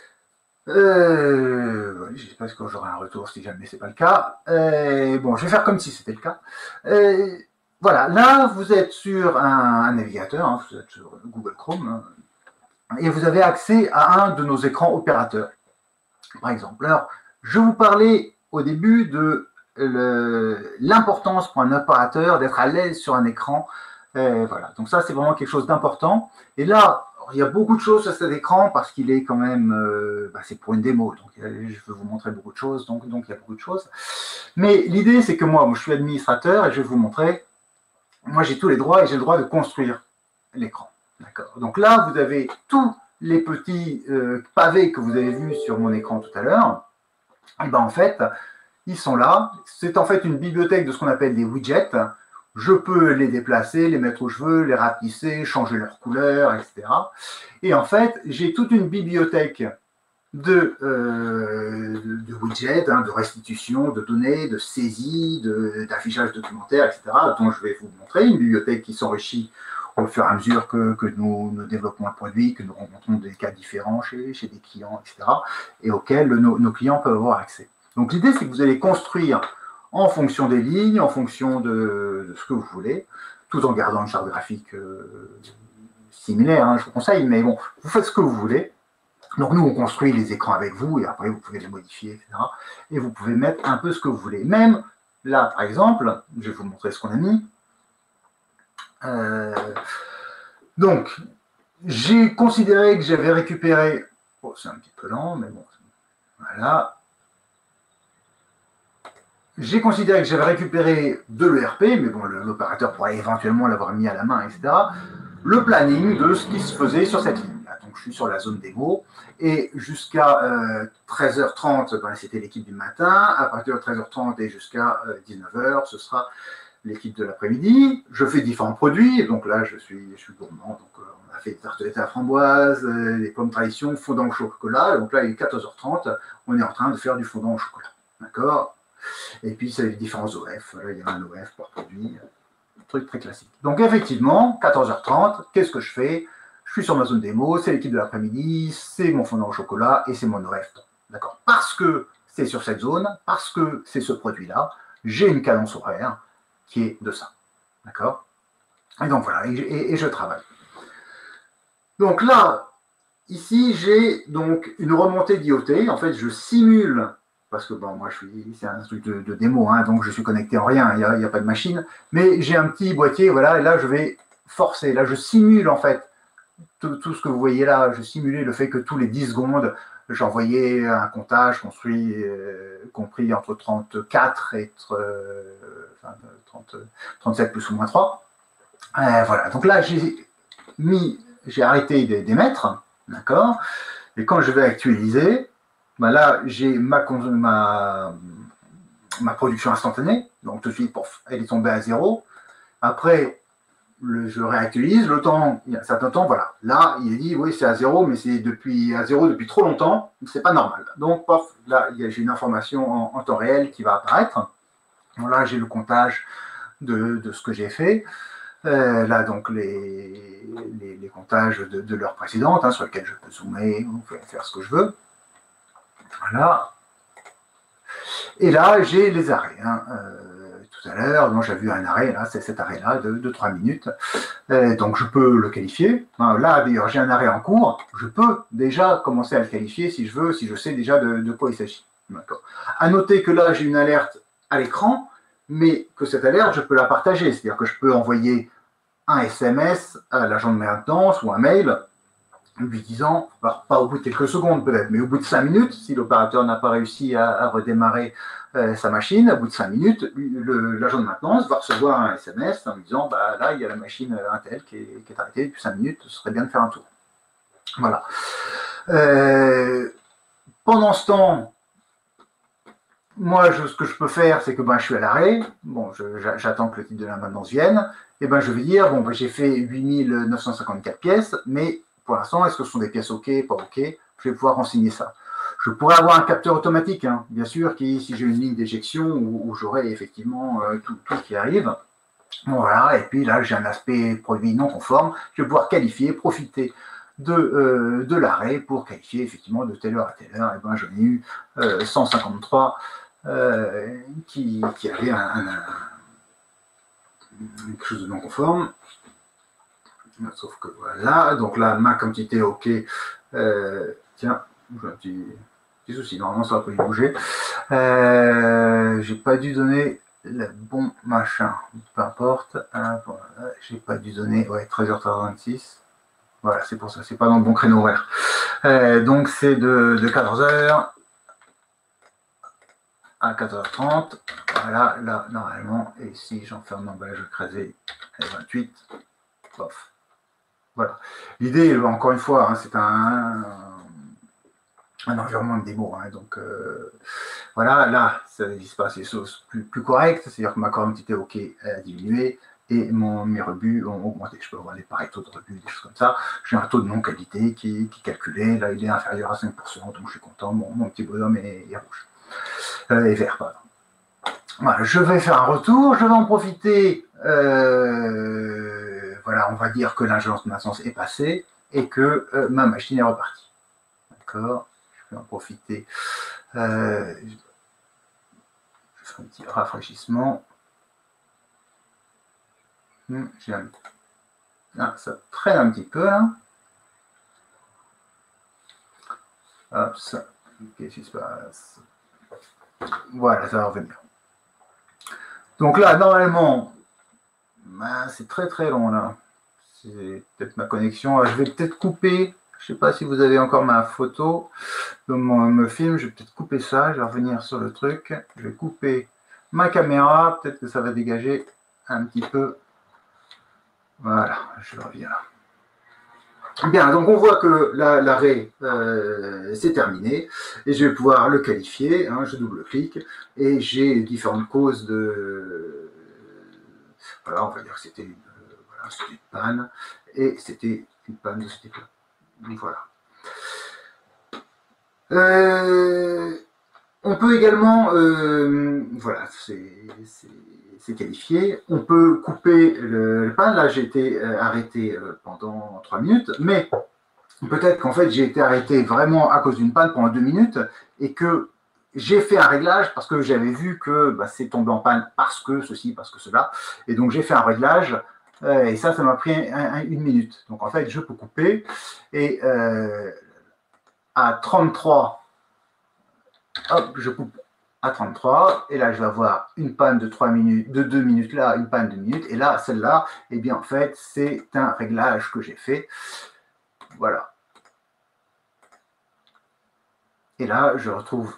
Euh, je ne sais pas quand j'aurai un retour si jamais c'est pas le cas. Euh, bon, je vais faire comme si c'était le cas. Euh, voilà, là vous êtes sur un, un navigateur, hein, vous êtes sur Google Chrome, hein, et vous avez accès à un de nos écrans opérateurs. Par exemple, alors je vous parlais au début de l'importance pour un opérateur d'être à l'aise sur un écran. Euh, voilà, donc ça c'est vraiment quelque chose d'important. Et là, il y a beaucoup de choses sur cet écran parce qu'il est quand même, euh, bah, c'est pour une démo, donc euh, je veux vous montrer beaucoup de choses, donc, donc il y a beaucoup de choses. Mais l'idée, c'est que moi, moi, je suis administrateur et je vais vous montrer, moi j'ai tous les droits et j'ai le droit de construire l'écran. D'accord. Donc là, vous avez tous les petits euh, pavés que vous avez vus sur mon écran tout à l'heure. Et ben en fait, ils sont là. C'est en fait une bibliothèque de ce qu'on appelle des widgets. Je peux les déplacer, les mettre où je veux, les rapetisser, changer leur couleur, et cetera. Et en fait, j'ai toute une bibliothèque de, euh, de widgets, hein, de restitution de données, de saisie, d'affichage documentaire, et cetera, dont je vais vous montrer. Une bibliothèque qui s'enrichit au fur et à mesure que, que nous, nous développons un produit, que nous rencontrons des cas différents chez, chez des clients, et cetera, et auxquels nos, nos clients peuvent avoir accès. Donc l'idée, c'est que vous allez construire en fonction des lignes, en fonction de, de ce que vous voulez, tout en gardant une charte graphique euh, similaire, hein, je vous conseille, mais bon, vous faites ce que vous voulez. Donc nous, on construit les écrans avec vous, et après, vous pouvez les modifier, et cetera. Et vous pouvez mettre un peu ce que vous voulez. Même là, par exemple, je vais vous montrer ce qu'on a mis. Euh, donc, j'ai considéré que j'avais récupéré... Oh, c'est un petit peu lent, mais bon, voilà. J'ai considéré que j'avais récupéré de l'E R P, mais bon, l'opérateur pourrait éventuellement l'avoir mis à la main, et cetera. Le planning de ce qui se faisait sur cette ligne. Donc, je suis sur la zone démo, et jusqu'à euh, treize heures trente, ben, c'était l'équipe du matin. À partir de treize heures trente et jusqu'à euh, dix-neuf heures, ce sera l'équipe de l'après-midi. Je fais différents produits, et donc là, je suis, je suis gourmand. Donc, euh, on a fait des tartelettes à la framboise, euh, des pommes tradition, fondant au chocolat. Donc là, il est quatorze heures trente, on est en train de faire du fondant au chocolat. D'accord? Et puis, c'est les différents O F. Là, il y a un O F par produit. Un truc très classique. Donc, effectivement, quatorze heures trente, qu'est-ce que je fais? Je suis sur ma zone démo, c'est l'équipe de l'après-midi, c'est mon fondant au chocolat et c'est mon O F. D'accord? Parce que c'est sur cette zone, parce que c'est ce produit-là, j'ai une cadence horaire qui est de ça. D'accord? Et donc voilà, et, et, et je travaille. Donc là, ici, j'ai donc une remontée d'I O T. En fait, je simule, parce que bon, moi, je suis, c'est un truc de, de démo, hein, donc je suis connecté en rien, il n'y a, a pas de machine, mais j'ai un petit boîtier, voilà, et là, je vais forcer. Là, je simule, en fait, Tout, tout ce que vous voyez là, je simulais le fait que tous les dix secondes, j'envoyais un comptage construit, euh, compris entre trente-quatre et euh, enfin, trente, trente-sept plus ou moins trois. Euh, voilà, donc là, j'ai mis, j'ai arrêté d'émettre, d'accord. Et quand je vais actualiser, ben là, j'ai ma, ma, ma production instantanée, donc tout de suite, pof, elle est tombée à zéro. Après, Le, je réactualise, le temps, il y a un certain temps, voilà. Là, il est dit, oui, c'est à zéro, mais c'est depuis à zéro depuis trop longtemps, c'est pas normal. Donc, pof, là, j'ai une information en, en temps réel qui va apparaître. Bon, là, j'ai le comptage de, de ce que j'ai fait. Euh, là, donc, les, les, les comptages de, de l'heure précédente, hein, sur lesquels je peux zoomer ou faire ce que je veux. Voilà. Et là, j'ai les arrêts. Hein. Euh, tout à l'heure, donc j'ai vu un arrêt, là, c'est cet arrêt-là de, de trois minutes. Euh, donc je peux le qualifier. Là, d'ailleurs, j'ai un arrêt en cours. Je peux déjà commencer à le qualifier si je veux, si je sais déjà de, de quoi il s'agit. D'accord. À noter que là, j'ai une alerte à l'écran, mais que cette alerte, je peux la partager. C'est-à-dire que je peux envoyer un S M S à l'agent de maintenance ou un mail lui disant, alors pas au bout de quelques secondes peut-être, mais au bout de cinq minutes, si l'opérateur n'a pas réussi à, à redémarrer euh, sa machine, au bout de cinq minutes, l'agent de maintenance va recevoir un S M S en lui disant, bah, là, il y a la machine Intel qui est, qui est arrêtée depuis cinq minutes, ce serait bien de faire un tour. Voilà. Euh, pendant ce temps, moi, je, ce que je peux faire, c'est que ben, je suis à l'arrêt, bon, j'attends que le titre de la maintenance vienne, et ben, je vais dire, bon, ben, j'ai fait huit mille neuf cent cinquante-quatre pièces, mais pour l'instant, est-ce que ce sont des pièces OK, pas OK? Je vais pouvoir renseigner ça. Je pourrais avoir un capteur automatique, hein, bien sûr, qui, si j'ai une ligne d'éjection où, où j'aurai effectivement euh, tout, tout qui arrive. Bon, voilà, et puis là, j'ai un aspect produit non conforme. Je vais pouvoir qualifier, profiter de, euh, de l'arrêt pour qualifier effectivement de telle heure à telle heure. Et ben, j'en ai eu euh, cent cinquante-trois euh, qui, qui avaient un, un, un, quelque chose de non conforme. Sauf que voilà, donc là, ma quantité OK, euh, tiens, j'ai un petit, petit souci, normalement ça va pas y bouger. Euh, j'ai pas dû donner le bon machin, peu importe. Hein, voilà, j'ai pas dû donner, ouais, treize heures trente-six. Voilà, c'est pour ça, c'est pas dans le bon créneau horaire. Euh, donc c'est de, de quatorze heures à quatorze heures trente. Voilà, là, normalement, et si j'enferme l'emballage écrasé à vingt-huit, pof. Voilà. L'idée, encore une fois, hein, c'est un, un environnement de démo. Hein, donc, euh, voilà, là, ça, il se passe des choses plus, plus correctes, c'est-à-dire que ma quantité OK a diminué et mon, mes rebuts ont augmenté. Je peux avoir des pareils taux de rebuts, des choses comme ça. J'ai un taux de non-qualité qui, qui est calculé. Là, il est inférieur à cinq pour cent, donc je suis content. Mon, mon petit bonhomme est, est rouge. Euh, est vert, pardon. Voilà, je vais faire un retour. Je vais en profiter. Euh, Voilà, on va dire que l'ingérence de maintenance est passée et que euh, ma machine est repartie. D'accord, je vais en profiter. Euh, un petit rafraîchissement. Hum, un... ah, ça traîne un petit peu là. Hop, ça. Qu'est-ce qui se passe? Voilà, ça va revenir. Donc là, normalement, ben, c'est très très long là. C'est peut-être ma connexion. Alors, je vais peut-être couper. Je ne sais pas si vous avez encore ma photo de mon film. Je vais peut-être couper ça. Je vais revenir sur le truc. Je vais couper ma caméra. Peut-être que ça va dégager un petit peu. Voilà, je reviens là. Bien, donc on voit que l'arrêt euh, c'est terminé et je vais pouvoir le qualifier. Hein, je double-clique et j'ai différentes causes de. Voilà, on va dire que c'était une, voilà, une panne et c'était une panne de ce type-là. Voilà. Euh, on peut également, euh, voilà, c'est qualifié. On peut couper le, le pan. Là, j'ai été arrêté pendant trois minutes, mais peut-être qu'en fait, j'ai été arrêté vraiment à cause d'une panne pendant deux minutes et que j'ai fait un réglage parce que j'avais vu que bah, c'est tombé en panne parce que ceci, parce que cela. Et donc, j'ai fait un réglage. Euh, et ça, ça m'a pris un, un, une minute. Donc, en fait, je peux couper. Et euh, à trente-trois, hop, je coupe à trente-trois. Et là, je vais avoir une panne de trois minutes, de deux minutes là, une panne de deux minutes. Et là, celle-là, eh bien, en fait, c'est un réglage que j'ai fait. Voilà. Et là, je retrouve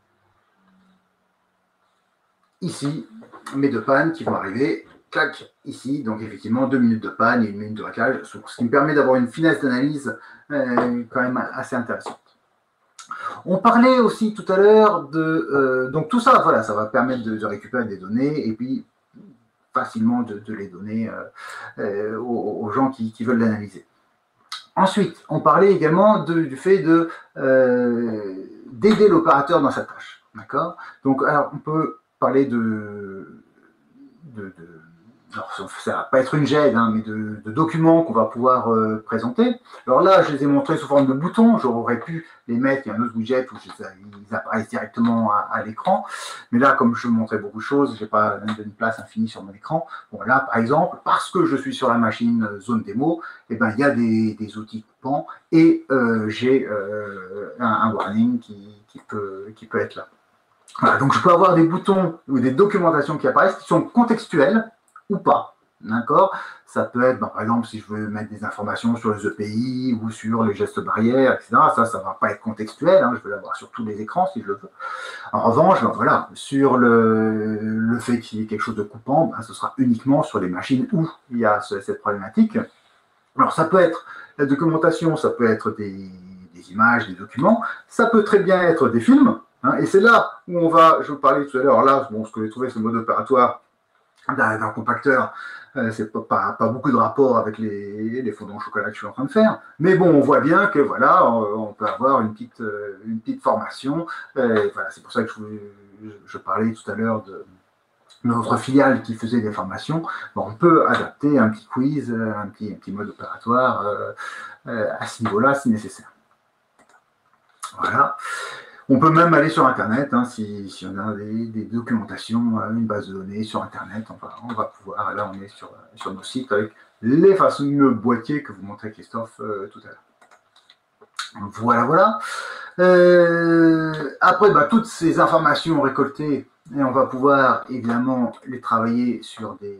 ici mes deux pannes qui vont arriver. Clac, ici, donc effectivement, deux minutes de panne et une minute de réglage, ce qui me permet d'avoir une finesse d'analyse euh, quand même assez intéressante. On parlait aussi tout à l'heure de... Euh, donc tout ça, voilà, ça va permettre de, de récupérer des données et puis facilement de, de les donner euh, euh, aux, aux gens qui, qui veulent l'analyser. Ensuite, on parlait également de, du fait de euh, d'aider l'opérateur dans sa tâche. D'accord? Donc, alors, on peut parler de... de, de alors, ça ne va pas être une G E D, hein, mais de, de documents qu'on va pouvoir euh, présenter. Alors là, je les ai montrés sous forme de boutons. J'aurais pu les mettre, il y a un autre widget où je, ils apparaissent directement à, à l'écran. Mais là, comme je montrais beaucoup de choses, je n'ai pas une place infinie sur mon écran. Bon, là, par exemple, parce que je suis sur la machine zone démo, eh ben, il y a des, des outils coupants et euh, j'ai euh, un, un warning qui, qui, peut, qui peut être là. Voilà, donc je peux avoir des boutons ou des documentations qui apparaissent qui sont contextuelles ou pas, d'accord? Ça peut être, ben, par exemple, si je veux mettre des informations sur les E P I ou sur les gestes barrières, et cetera. Ça, ça ne va pas être contextuel, hein, je veux l'avoir sur tous les écrans si je le veux. En revanche, ben, voilà, sur le, le fait qu'il y ait quelque chose de coupant, ben, ce sera uniquement sur les machines où il y a ce, cette problématique. Alors, ça peut être la documentation, ça peut être des, des images, des documents, ça peut très bien être des films, hein, et c'est là où on va, je vous parlais tout à l'heure, là, bon, ce que j'ai trouvé, ce mode opératoire d'un compacteur, euh, c'est pas, pas, pas beaucoup de rapport avec les, les fondants au chocolat que je suis en train de faire, mais bon, on voit bien que voilà, on, on peut avoir une petite, euh, une petite formation. Euh, voilà, c'est pour ça que je, je parlais tout à l'heure de notre filiale qui faisait des formations. Bon, on peut adapter un petit quiz, un petit, un petit mode opératoire euh, euh, à ce niveau-là si nécessaire. Voilà. On peut même aller sur Internet, hein, si, si on a des, des documentations, une base de données sur Internet, on va, on va pouvoir, là on est sur, sur nos sites avec les fameux boîtiers que vous montrait Christophe euh, tout à l'heure. Voilà, voilà. Euh, après, bah, toutes ces informations récoltées, et on va pouvoir évidemment les travailler sur des,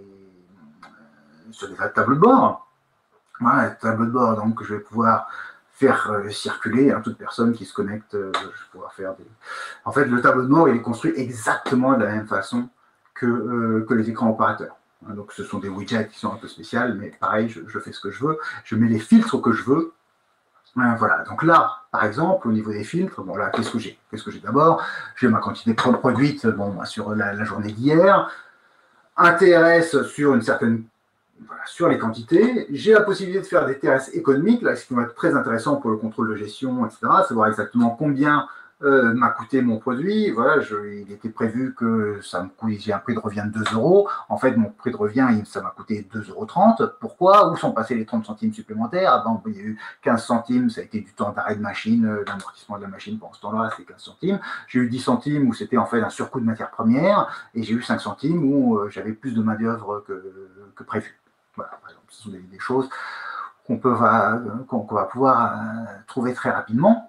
sur des tableaux de bord. Voilà, les tableaux de bord, donc je vais pouvoir faire euh, circuler, hein, toute personne qui se connecte, euh, je vais pouvoir faire des... En fait, le tableau de bord, il est construit exactement de la même façon que, euh, que les écrans opérateurs. Hein, donc, ce sont des widgets qui sont un peu spéciaux, mais pareil, je, je fais ce que je veux. Je mets les filtres que je veux. Hein, voilà. Donc là, par exemple, au niveau des filtres, bon là, qu'est-ce que j'ai Qu'est-ce que j'ai d'abord? J'ai ma quantité produite bon, sur la, la journée d'hier, un T R S sur une certaine Voilà, sur les quantités, j'ai la possibilité de faire des T R S économiques, là, ce qui va être très intéressant pour le contrôle de gestion, et cetera. Savoir exactement combien euh, m'a coûté mon produit. Voilà, je, il était prévu que ça me coûte, j'ai un prix de revient de deux euros. En fait, mon prix de revient, il, ça m'a coûté deux euros trente. Pourquoi? Où sont passés les trente centimes supplémentaires? Avant, il y a eu quinze centimes, ça a été du temps d'arrêt de machine, euh, l'amortissement de la machine pendant ce temps-là, c'est quinze centimes. J'ai eu dix centimes où c'était en fait un surcoût de matière première, et j'ai eu cinq centimes où euh, j'avais plus de main-d'œuvre que, que prévu. Voilà, par exemple, ce sont des, des choses qu'on peut va, qu'on, qu'on va pouvoir euh, trouver très rapidement.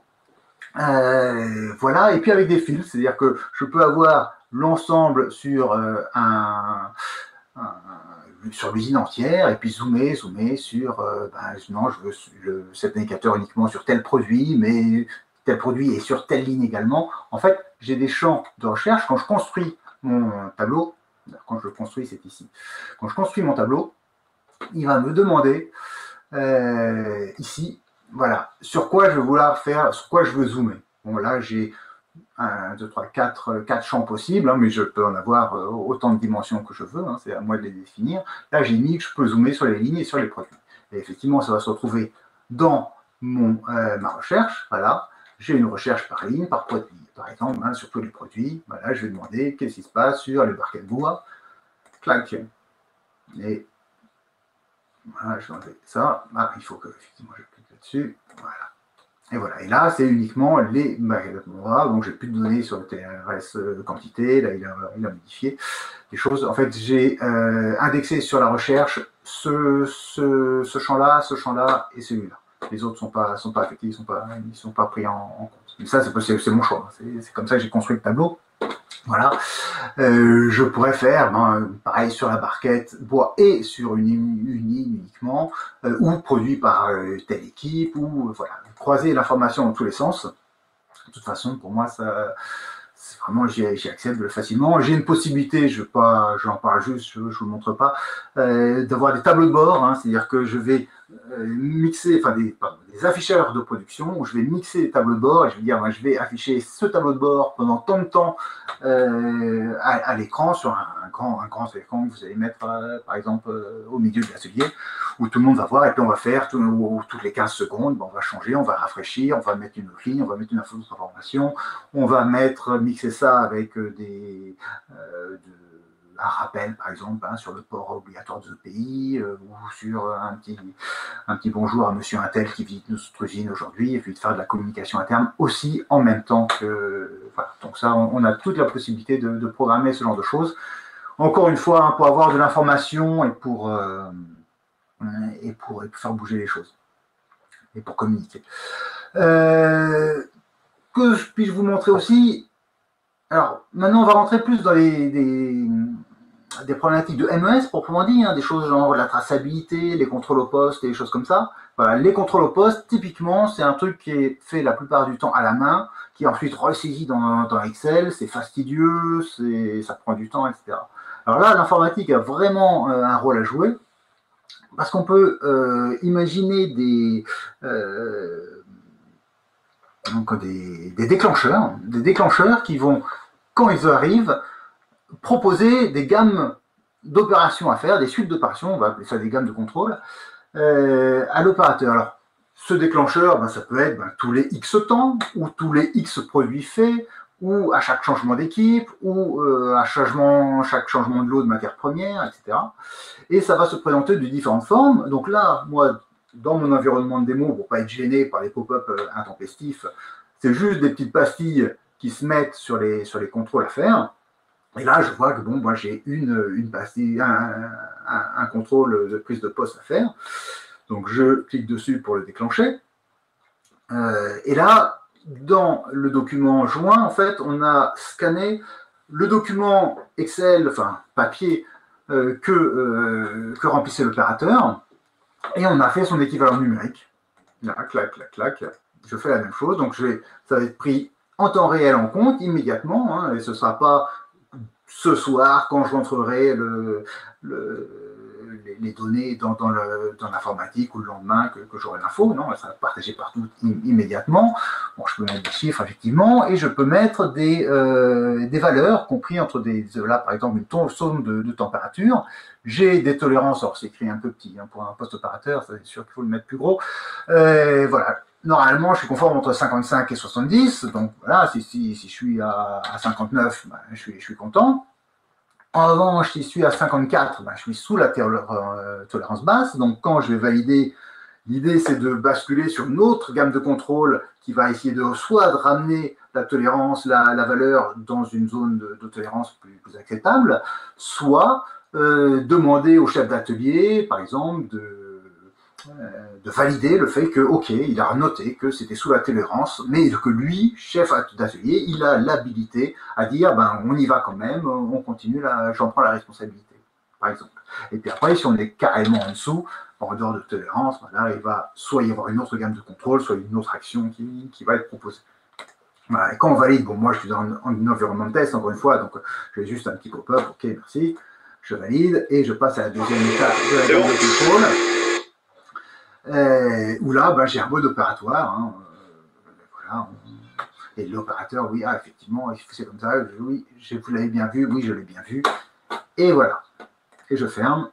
Euh, voilà, et puis avec des fils, c'est-à-dire que je peux avoir l'ensemble sur euh, un, un, sur l'usine entière et puis zoomer, zoomer sur euh, ben, non, je veux le, cet indicateur uniquement sur tel produit, mais tel produit est sur telle ligne également. En fait, j'ai des champs de recherche. Quand je construis mon tableau, quand je le construis, c'est ici. Quand je construis mon tableau, il va me demander euh, ici, voilà, sur quoi je veux vouloir faire, sur quoi je veux zoomer. Bon, là, j'ai un, deux, trois, quatre, quatre champs possibles, hein, mais je peux en avoir euh, autant de dimensions que je veux, hein, c'est à moi de les définir. Là, j'ai mis que je peux zoomer sur les lignes et sur les produits. Et effectivement, ça va se retrouver dans mon, euh, ma recherche. Voilà, j'ai une recherche par ligne, par produit. Par exemple, hein, sur tous les produits, voilà, je vais demander qu'est-ce qui se passe sur les barquettes bois. Clac. Et voilà, je vais enlever ça. Ah, il faut que effectivement je clique là-dessus. Voilà. Et voilà. Et là, c'est uniquement les barquettes bois. Donc, j'ai plus de données sur le T R S quantité. Là, il a, il a modifié des choses. En fait, j'ai euh, indexé sur la recherche ce, ce, ce champ-là, ce champ-là et celui-là. Les autres ne sont pas, sont pas affectés, ils ne sont, sont pas pris en, en compte. Mais ça, c'est mon choix. C'est comme ça que j'ai construit le tableau. Voilà. Euh, je pourrais faire, ben, pareil sur la barquette bois et sur une, une ligne uniquement, euh, ou produit par euh, telle équipe, ou euh, voilà, croiser l'information dans tous les sens. De toute façon, pour moi, ça, c'est vraiment, j'y accède facilement. J'ai une possibilité, je pas, j'en parle juste, je ne vous le montre pas, euh, d'avoir des tableaux de bord, hein, c'est-à-dire que je vais euh, mixer, enfin des, pardon, des afficheurs de production où je vais mixer les tableaux de bord et je vais dire, moi, je vais afficher ce tableau de bord pendant tant de temps euh, à, à l'écran sur un, un grand, un grand écran que vous allez mettre, euh, par exemple, euh, au milieu de l'atelier où tout le monde va voir et puis on va faire tout, ou, toutes les quinze secondes, ben, on va changer, on va rafraîchir, on va mettre une autre ligne, on va mettre une information, on va mettre mixer ça avec des euh, de, un rappel par exemple hein, sur le port obligatoire de ce pays euh, ou sur un petit, un petit bonjour à monsieur Intel qui visite notre usine aujourd'hui et puis de faire de la communication interne aussi en même temps que voilà. Donc ça on, on a toute la possibilité de, de programmer ce genre de choses. Encore une fois hein, pour avoir de l'information et pour euh, et pour, et pour faire bouger les choses et pour communiquer. Euh, que je puisse vous montrer aussi. Alors, maintenant, on va rentrer plus dans les, des, des problématiques de M E S, proprement dit, hein, des choses genre la traçabilité, les contrôles au poste et des choses comme ça. Voilà, les contrôles au poste, typiquement, c'est un truc qui est fait la plupart du temps à la main, qui est ensuite ressaisi dans, dans Excel, c'est fastidieux, ça prend du temps, et cetera. Alors là, l'informatique a vraiment euh, un rôle à jouer, parce qu'on peut euh, imaginer des... Euh, Donc des, des déclencheurs, des déclencheurs qui vont, quand ils arrivent, proposer des gammes d'opérations à faire, des suites d'opérations, on va appeler ça des gammes de contrôle, euh, à l'opérateur. Alors, ce déclencheur, ben, ça peut être ben, tous les X temps, ou tous les X produits faits, ou à chaque changement d'équipe, ou euh, à changement, chaque changement de lot de matière première, et cetera. Et ça va se présenter de différentes formes. Donc là, moi, dans mon environnement de démo, pour ne pas être gêné par les pop-up intempestifs, c'est juste des petites pastilles qui se mettent sur les, sur les contrôles à faire. Et là, je vois que bon, moi j'ai une, une pastille, un, un, un contrôle de prise de poste à faire. Donc je clique dessus pour le déclencher. Euh, et là, dans le document joint, en fait, on a scanné le document Excel, enfin papier, euh, que, euh, que remplissait l'opérateur. Et on a fait son équivalent numérique. Là, clac, clac, clac. Je fais la même chose. Donc, je vais, ça va être pris en temps réel en compte, immédiatement. Hein, et ce ne sera pas ce soir, quand je rentrerai le, le, les, les données dans, dans l'informatique dans ou le lendemain que, que j'aurai l'info. Non, ça va être partagé partout immédiatement. Bon, je peux mettre des chiffres, effectivement. Et je peux mettre des, euh, des valeurs, compris entre des... Là, par exemple, une somme de, de température. J'ai des tolérances, alors c'est écrit un peu petit hein, pour un poste opérateur, c'est sûr qu'il faut le mettre plus gros. Euh, voilà, normalement, je suis conforme entre cinquante-cinq et soixante-dix. Donc voilà, si, si, si je suis à, à cinquante-neuf, ben, je, suis, je suis content. En revanche, si je suis à cinquante-quatre, ben, je suis sous la tolérance basse. Donc quand je vais valider, l'idée c'est de basculer sur une autre gamme de contrôle qui va essayer de soit de ramener la tolérance, la, la valeur dans une zone de, de tolérance plus, plus acceptable, soit euh, demander au chef d'atelier, par exemple, de de valider le fait que, ok, il a noté que c'était sous la tolérance, mais que lui, chef d'atelier, il a l'habilité à dire, ben, on y va quand même, on continue, j'en prends la responsabilité, par exemple. Et puis après, si on est carrément en dessous, en dehors de tolérance, voilà, il va soit y avoir une autre gamme de contrôle, soit une autre action qui, qui va être proposée. Voilà. Et quand on valide, bon, moi je suis dans un, un environnement de test, encore une fois, donc je fais juste un petit pop-up, ok, merci, je valide, et je passe à la deuxième étape de la gamme de contrôle. Euh, où là, ben, j'ai un mode opératoire. Hein, euh, voilà, on... Et l'opérateur, oui, ah, effectivement, c'est comme ça. Oui, je, vous l'avez bien vu, oui, je l'ai bien vu. Et voilà. Et je ferme.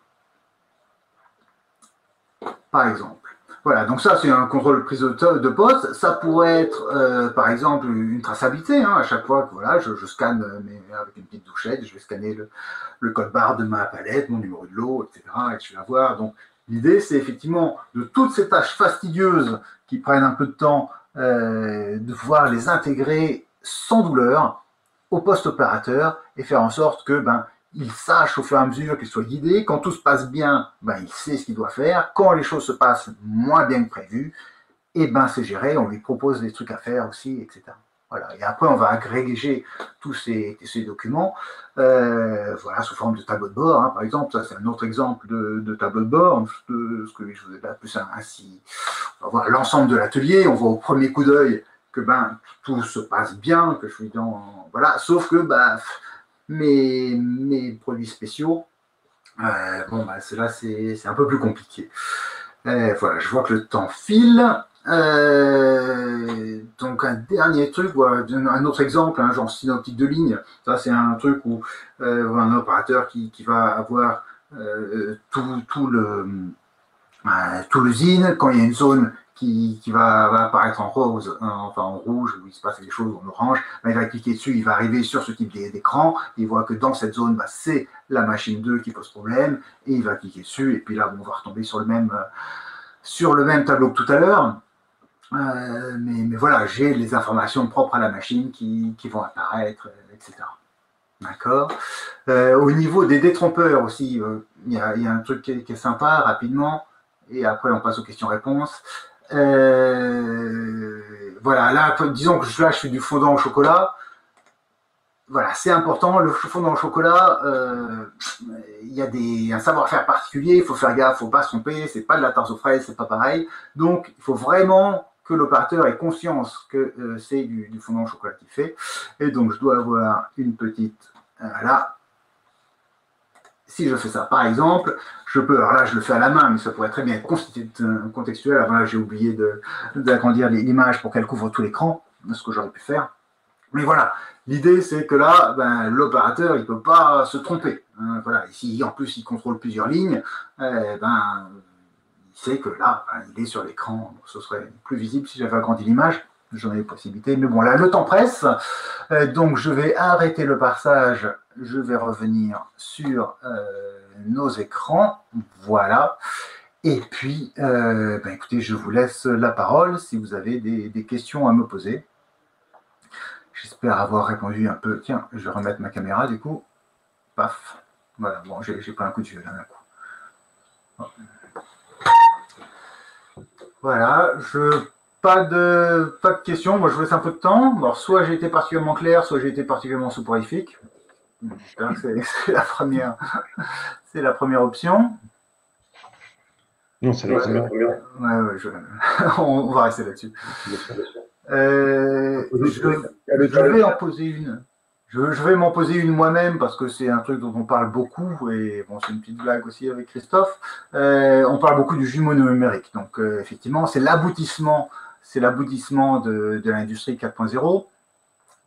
Par exemple. Voilà, donc ça, c'est un contrôle de prise de, de poste. Ça pourrait être, euh, par exemple, une traçabilité. Hein, à chaque fois que voilà, je, je scanne mais avec une petite douchette, je vais scanner le, le code barre de ma palette, mon numéro de lot, et cetera. Et je vais avoir. Donc, l'idée, c'est effectivement de toutes ces tâches fastidieuses qui prennent un peu de temps, euh, de pouvoir les intégrer sans douleur au poste opérateur et faire en sorte que ben, il sache au fur et à mesure qu'il soit guidé. Quand tout se passe bien, ben, il sait ce qu'il doit faire. Quand les choses se passent moins bien que prévu, et ben, c'est géré, on lui propose des trucs à faire aussi, et cetera. Voilà. Et après, on va agréger tous ces, ces documents euh, voilà, sous forme de tableau de bord. Hein, par exemple, ça c'est un autre exemple de, de tableau de bord. Ce, ce que je vous ai là plus ainsi. On va voir l'ensemble de l'atelier. On voit au premier coup d'œil que ben, tout se passe bien, que je suis dans. Voilà, sauf que ben, mes, mes produits spéciaux, euh, bon, ben, là, c'est un peu plus compliqué. Et voilà, je vois que le temps file. Euh, donc un dernier truc, voilà, un autre exemple, hein, genre synoptique de ligne, ça c'est un truc où euh, un opérateur qui, qui va avoir euh, tout, tout le euh, tout l'usine, quand il y a une zone qui, qui va, va apparaître en rose, hein, enfin en rouge, où il se passe des choses en orange, ben, il va cliquer dessus, il va arriver sur ce type d'écran, il voit que dans cette zone, ben, c'est la machine deux qui pose problème, et il va cliquer dessus, et puis là, bon, on va retomber sur le même, euh, sur le même tableau que tout à l'heure. Euh, mais, mais, voilà, j'ai les informations propres à la machine qui, qui vont apparaître, et cetera. D'accord. Euh, au niveau des détrompeurs aussi, il euh, y, y a un truc qui est, qui est sympa, rapidement, et après on passe aux questions-réponses. Euh, voilà, là, disons que là je fais du fondant au chocolat. Voilà, c'est important, le fondant au chocolat, euh, il y a des, un savoir-faire particulier, il faut faire gaffe, il ne faut pas se tromper, c'est pas de la tarte aux fraises, c'est pas pareil. Donc, il faut vraiment que l'opérateur ait conscience que euh, c'est du, du fondant au chocolat qu'il fait. Et donc, je dois avoir une petite, voilà. Si je fais ça, par exemple, je peux, alors là, je le fais à la main, mais ça pourrait très bien être contextuel. Alors là, j'ai oublié d'agrandir l'image pour qu'elle couvre tout l'écran, ce que j'aurais pu faire. Mais voilà, l'idée c'est que là, ben, l'opérateur il ne peut pas se tromper. Hein, voilà. Et si en plus il contrôle plusieurs lignes, eh ben, il sait que là, ben, il est sur l'écran. Ce serait plus visible si j'avais agrandi l'image. J'en ai les possibilités. Mais bon, là, le temps presse. Euh, donc, je vais arrêter le passage. Je vais revenir sur euh, nos écrans. Voilà. Et puis, euh, ben, écoutez, je vous laisse la parole si vous avez des, des questions à me poser. J'espère avoir répondu un peu. Tiens, je vais remettre ma caméra du coup. Paf. Voilà, bon, j'ai pris un coup de vieux là d'un coup. Voilà, je pas de pas de questions. Moi, je vous laisse un peu de temps. Alors, soit j'ai été particulièrement clair, soit j'ai été particulièrement soporifique. J'espère que c'est la première, c'est la première option. Non, c'est la ouais, première. Ouais, ouais, je... on va rester là-dessus. Euh, je, je vais en poser une. Je, je vais m'en poser une moi-même parce que c'est un truc dont on parle beaucoup et bon, c'est une petite blague aussi avec Christophe. Euh, on parle beaucoup du jumeau numérique. Donc, euh, effectivement, c'est l'aboutissement, c'est l'aboutissement de, de l'industrie quatre point zéro.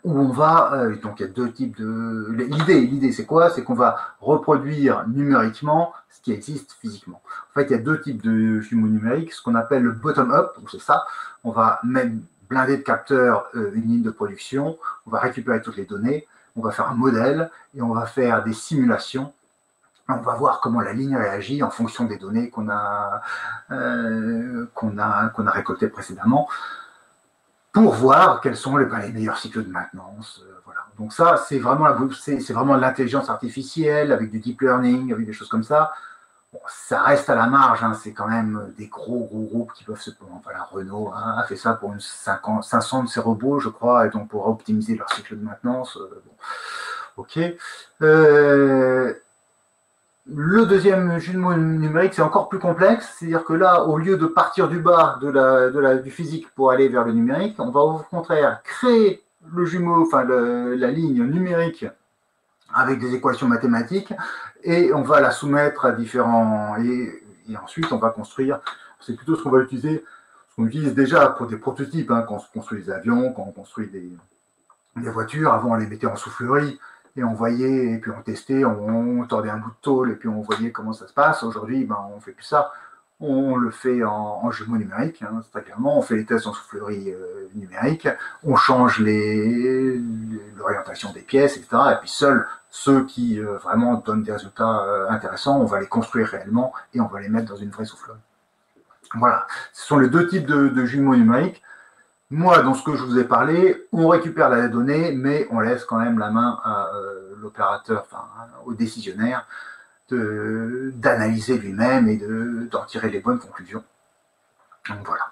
où on va, euh, donc il y a deux types de... L'idée, l'idée c'est quoi? C'est qu'on va reproduire numériquement ce qui existe physiquement. En fait, il y a deux types de jumeaux numériques, ce qu'on appelle le bottom-up, donc c'est ça, on va même blinder de capteurs euh, une ligne de production, on va récupérer toutes les données, on va faire un modèle et on va faire des simulations. On va voir comment la ligne réagit en fonction des données qu'on a, euh, qu'on a, qu'on a récoltées précédemment, pour voir quels sont les, ben, les meilleurs cycles de maintenance. Euh, voilà. Donc ça, c'est vraiment, c'est, c'est vraiment de l'intelligence artificielle, avec du deep learning, avec des choses comme ça. Bon, ça reste à la marge, hein, c'est quand même des gros, gros groupes qui peuvent se... Voilà, Renault hein, a fait ça pour une cinq cents de ses robots, je crois, et donc pour optimiser leur cycle de maintenance. Euh, bon. Ok. Euh, Le deuxième jumeau numérique, c'est encore plus complexe, c'est-à-dire que là, au lieu de partir du bas de la, de la, du physique pour aller vers le numérique, on va au contraire créer le jumeau, enfin le, la ligne numérique avec des équations mathématiques et on va la soumettre à différents... Et, et ensuite, on va construire, c'est plutôt ce qu'on va utiliser, ce qu'on utilise déjà pour des prototypes, hein, quand on construit des avions, quand on construit des, des voitures, avant on les mettait en soufflerie, et on voyait, et puis on testait, on, on tordait un bout de tôle, et puis on voyait comment ça se passe. Aujourd'hui, ben, on ne fait plus ça. On le fait en, en jumeaux numériques, hein, très clairement. On fait les tests en soufflerie euh, numérique, on change les, l'orientation des pièces, et cetera. Et puis seuls ceux qui euh, vraiment donnent des résultats euh, intéressants, on va les construire réellement et on va les mettre dans une vraie soufflerie. Voilà, ce sont les deux types de, de jumeaux numériques. Moi, dans ce que je vous ai parlé, on récupère la donnée, mais on laisse quand même la main à euh, l'opérateur, enfin au décisionnaire, de, d'analyser lui-même et de, d'en tirer les bonnes conclusions. Donc voilà.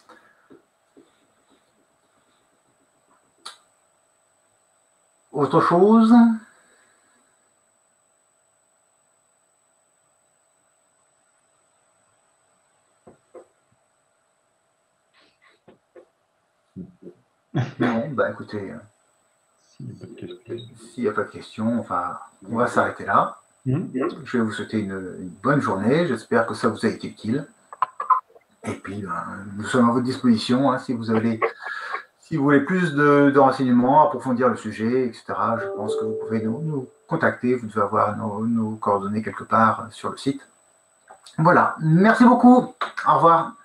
Autre chose? Non, bah écoutez, s'il n'y a pas de questions, enfin, on va s'arrêter là. Mmh. Je vais vous souhaiter une, une bonne journée. J'espère que ça vous a été utile. Et puis, ben, nous sommes à votre disposition hein, si vous avez, si vous voulez plus de, de renseignements, approfondir le sujet, et cetera. Je pense que vous pouvez nous, nous contacter. Vous devez avoir nos, nos coordonnées quelque part sur le site. Voilà. Merci beaucoup. Au revoir.